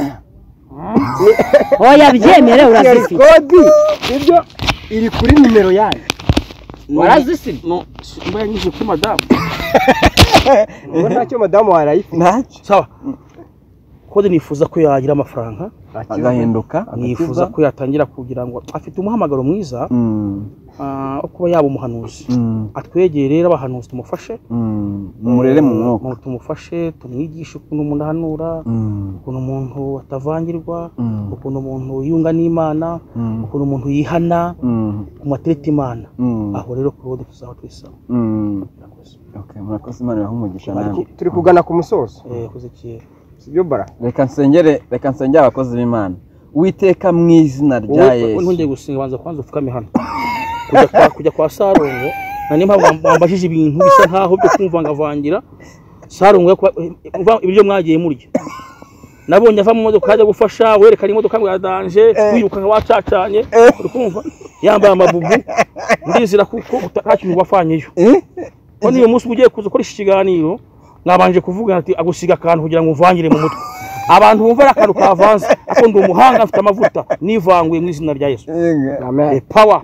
oya byemere urazifite kodi ibyo iri kuri nimero yayo warazisibye no mbaye nyije kuri madamu ngo ntacyo madamu warayifite ntacyo sawa kode nifuza ko yagira amafaranga agahinduka nifuza ko yatangira kugira ngo afite umuhamagaro mwiza kuba yaba umuhanuzi atwegere rero abahanuzi tumufashe murere mu mwuka tumufashe tumwigishe ukuntu umuntu ahanura ukuntu umuntu atavangirwa ukuntu umuntu yunga n'Imana ukuntu umuntu yihana ku matereti Imana aho rero Claude tuzaba twisaba murakoze Imana irahumugisha nawe turi kugana ku musozo koze kiye sibyo bara reka nsengere abakozi b'Imana Uwiteka mu izina rya Yesu ntungiye gusinga banza kwanza ufukame hano kujya kwa Sarongo na nimba bambashije ibintu bisa nkaho byo kumva ngavangira Sarongo ibyo mwagiye murya nabonye ava mu modoka ajya gufasha werekana imodoka ngo yadanje wirukanka wacacanye urukumva yambaye amabubu ndizira kuko utakintu wafanyeyo ko niyo munsi ugiye kuza ukora ikiganiro nabanje kuvuga ati agusiga akantu kugira ngo uvangire mu mutwe abantu bumva akantu kavanze ako ndi umuhanga afite amavuta nivanguye mu izina rya Yesu amen power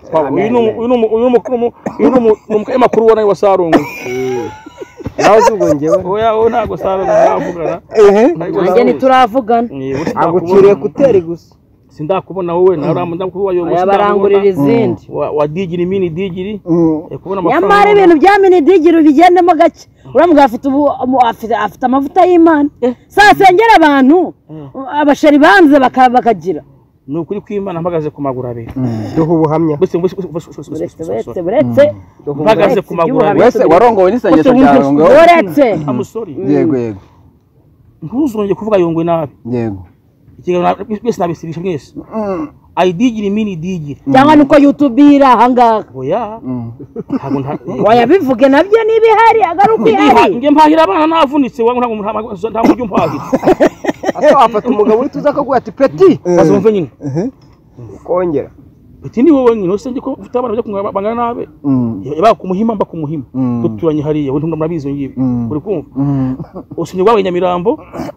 uyu ni makuru wona wa Sarongo nawe zubongewe oya ntago Sarongo navugana nanjye ntituravugana agukiriye kuteri gusa sindakubona wowe naramunda kuba yongo yabarangurira izindi wa digiri mini digiri kubona amafaranga nyamara ibintu bya mini digiri bigendemo gake uramuga afite amavuta y'Imana sasengera abantu abashari banze bakagira nukuri kw'Imana mpagaze ku maguru abiri duha ubuhamya buretse mpagaze ku maguru abiri wese warongowe n'isengesho ryawe ngo buretse amusori yego ntuzongeye kuvuga yongwe nabi yego ikiganiro twese nabisibisha mwese ayidigiri mini digiri cyangwa nuko YouTube iri ahangaha oya oya bivuge nabyo nibihari agaruka ihari nge mpahira abana navunitse wangu nta mujyo mpahira asa afata umugabo uri tuza kaguha ati peti bazumve nyine kongera peti ni wowe nyine usenge ko ufite abana byo bangana nabe yaba ku muhima mba ku muhima duturanye hariya we murabizo ngibi uri kumva usinye wawe Nyamirambo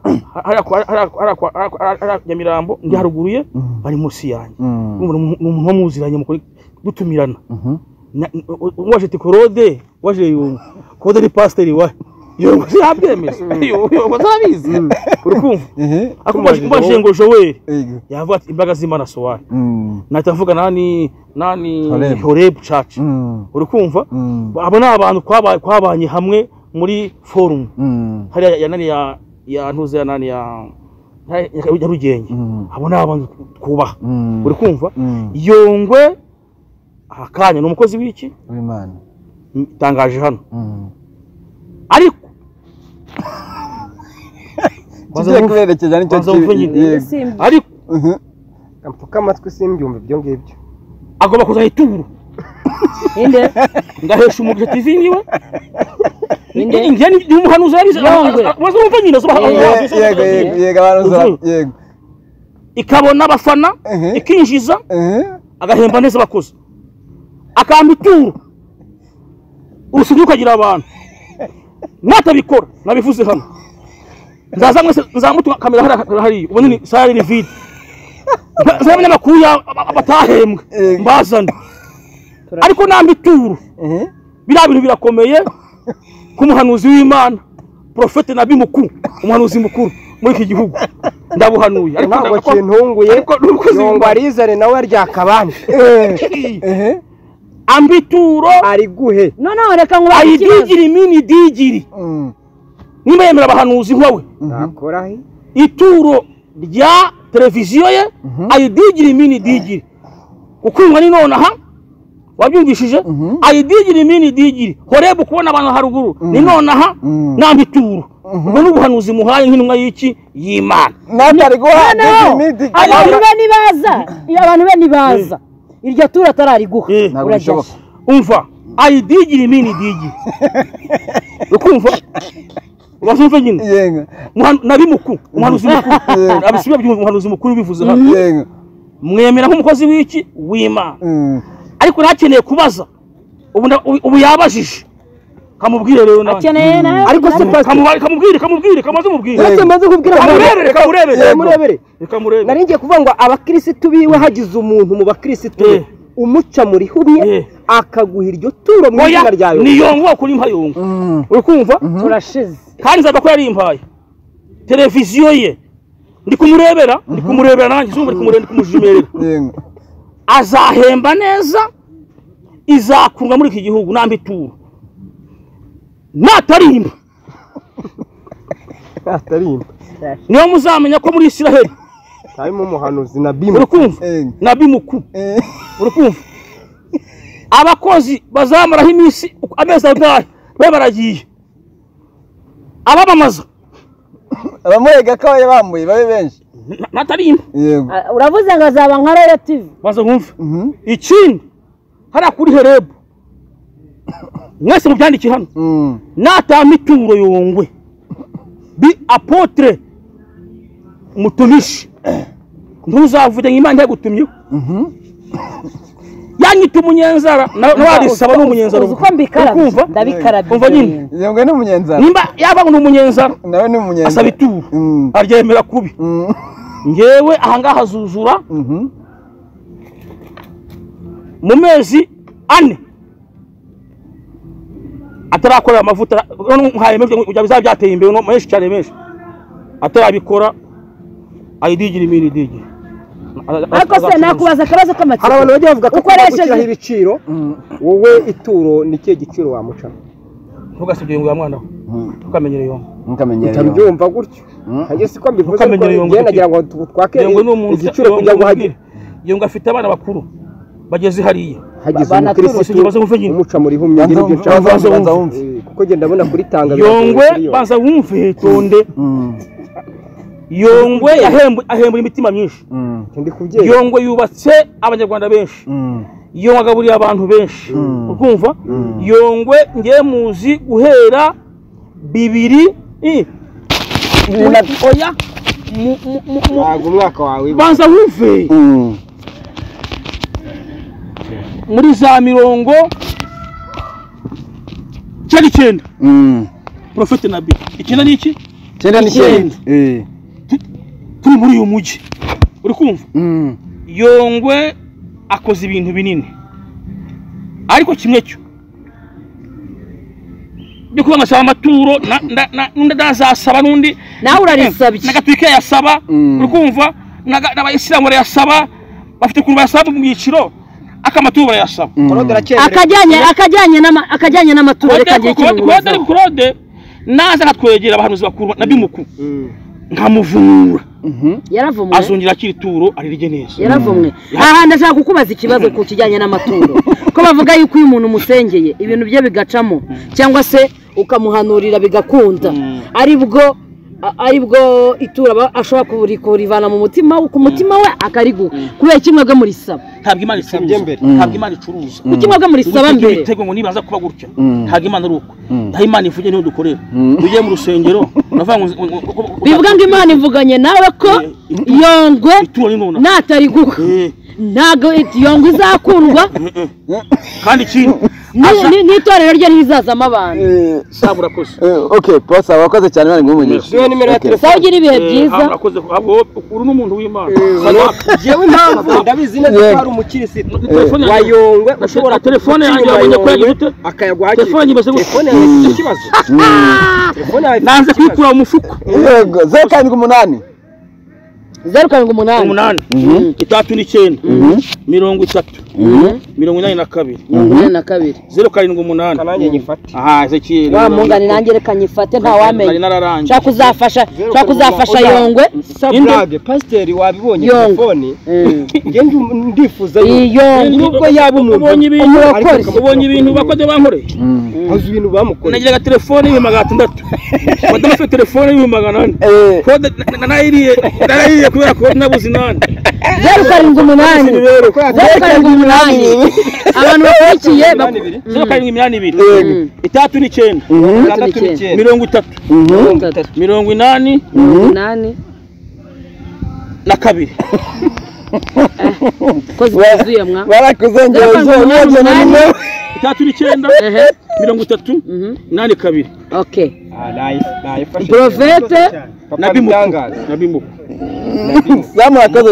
hari Nyamirambo ndi haruguruye bari munsi yanjye umuntu wamuziranye mu dutumirana waje ti Claude waje yungu Claude ni pastor wa yo yabyemeza yo bazabizi uri kumva akumaje ngo Joel yavuga ati imbaga z'Imana sowa natavuga nani Horeb Church uri kumva abo ni abantu kwabanye hamwe muri forum hari yanani ya ntuze yanani ya Rugenge abo ni abantu kubaha uri kumva Yongwe akanya no umukozi w'iki w'Imana tangaje hano ariko tugiye kuberekeje nicyo ariko amfuka amatwi simbyumva ibyo ngibyo agomba kuza ituru inde ngahesha umugisha TV niwe inde ndi umuhanuzi yabize wazumva nyine yego abantu yego ikabona abafana ikinjiza agahemba neza abakozi akamba ituru urusugi ukagira abantu natabikora nabivuze hano ndaza mwese nzamutuka kamera hari ubone sare ni vide nzabona makuru abatahembwe mbazana ariko nambituru bira bintu birakomeye kumuhanuzi w'Imana profete nabi mukuru umuhanuzi mukuru muri iki gihugu ndabuhanuye ariko ntabwo kintunguye ngo arizane nawe ryakabanje ambituro ari guhe noneho reka ngo ayidigiri mini digiri nimba yemera abahanuzi nkawe nakora ituro rya televiziyo ye ayidigiri mini digiri ukumva ni nonaha wabyumvishije ayidigiri mini digiri Horeb kubona abantu haruguru ni nonaha nambituro ubwo n'ubuhanuzi muhaye nk'intumwa y'iki y'Imana natari guha midi abantu be nibaza iryo tura tarari guha urajya umva ayidigiri mini digiri ukumva bazumva nyine yego nabi mukuru umuhanuzi mukuru abisibe by'umuhanuzi mukuru bivuze hano yego mwemera nk'umukozi w'iki w'Imana ariko nakeneye kubaza ubu yabajije kamubwire rero nawe akeneye nawe ariko se kamubwire kamaze umubwire ese maze kubwira kamurebere nari ngiye kuvuga ngo abakirisitu biwe hagize umuntu mu bakirisitu umuca muri humye akaguha iryo turo mu izina ryayo niyo ngo kuri mpayongo uri kumva turashize kandi nzaba ko yari impaye televiziyo ye ndi kumurebera nanjye zumva ndi kumujimerera azahemba neza izakunga muri iki gihugu nambituro natarimba niyo muzamenya ko muri Isiraheli harimo umuhanuzi nabi mukuru uri kumva abakozi bazamaraho iminsi amezi atahe baragiye abamamaza abamurega ko bambuye babe benshi natarimba uravuze ngo azaba nka Royal TV baza nkumva ikindi hari kuri Horeb mwese mubyandike hano natamituro Yongwe bi apotre mutumishi ntuzavuge ngo Imana yagutumyeho yanyita umunyenzara nawarisaba n'umunyenzara uko mbikarabye ndabikarabye umva nyine yongwe n'umunyenzara nimba yaba ngo umunyenzara nawe ni umunyenzara asaba ituru aryemera kubi ngewe ahangaha hazuzura mu mezi 4 atarakorera amavuta nkaye bizaba byateye imbere no menshi cyane menshi atarabikora ayidigira imiri digira ariko se nakubaza akabazo k'amatsiko hari abantu bagiye bavuga ko ukoresheje ibiciro wowe ituro ni kiye giciro wamuca ntugasibye ngo ya mwana tukamenyere yo utabyumva gutyo hange siko mbivuze ko ngiye nagira ngo twake igiciro kugira ngo hagire iyo ngo afite abana bakuru bageze hariya hagize umukristo umuca muri humye ngira ibyo baza wumve kuko genda ndabona kuri tanga yongwe baza wumve tonde yongwe ahembura imitima myinshi ndi kubyeyi yongwe yubatse abanyarwanda benshi yongwe agaburiye abantu benshi ukumva yongwe ngiye muzi guhera 2 oya ntabwo umwaka wawe banza wumve muri za mirongo cyari 9 Prophet Nabi ikina niki 9 turi muri uyu mujyi uri kumva yongwe akoze ibintu binini ariko kimwe cyo byo kuba ngasaba amaturo n'undi ndazasaba n'undi nawe urarisabye nagatwike yasaba uri kumva n'abayisilamu barayasaba bafite kuntu bayasaba mu byiciro akamaturo barayasaba akajyanye n'amaturo reka ngiye kintu Claude naza katwegera abahanuzi bakuru na bimuku nkamuvura yaravumwe azongera akiri turo aririge neza yaravumwe aha ndashaka kukubaza ikibazo ku kijyanye n'amaturo ko bavuga yuko uyu muntu umusengeye ibintu bye bigacamo cyangwa se ukamuhanurira bigakunda aribwo itura ashobora kurivana mu mutima ku mutima we akarigu kubera kimwe bwo muri saba ntabwo Imana icuruza ntabwo Imana icuruza kimwe bwo muri saba mbere ibitego ngo nibaza kuba gutya ntabwo Imana ari uko nta Imana ivuge niho dukorera ugiye mu rusengero uravuga bivuga ngo Imana ivuganye nawe ko yongwe natari guka ntago yongwe izakundwa kandi kintu n'itorero rye rizazamo abantu sabura kose okay posa wakoze cyane bari ngumunyesha niyo nimero ya telefone ugira ibihe byiza akoze uri n'umuntu w'Imana jewe impamvu ndabizi neza ko ari umukirisitu wayongwe ushobora telefone yanjye yabonye ko yagize akayagwa telefone imeze telefone yanjye ikibazo telefone yanjye nanze kwikura mu mufuko yego 078 078 39 30 82 078 kananye nyifate aha Ezekiel wa mungani nanjye reka nyifate nta wamenye nshaka kuzafasha yongwe sabrage pasteur wabibonye telefone ngende ndifuza nubwo yaba umuntu ubonye ibintu bakoze bankoreye hazo ibintu bamukoreye nagira telefone y'ibihumbi 600 wadafite telefone y'ibihumbi 800 kode narayiye kubera ko nabuze nani 078 abantu bakurikiye 082 39 30 80 na kabiri kozi bazuye mwa barakuzengera zo nyaje na nimero 39 30 kabiri okay life Prophet nabimuku zamu akaza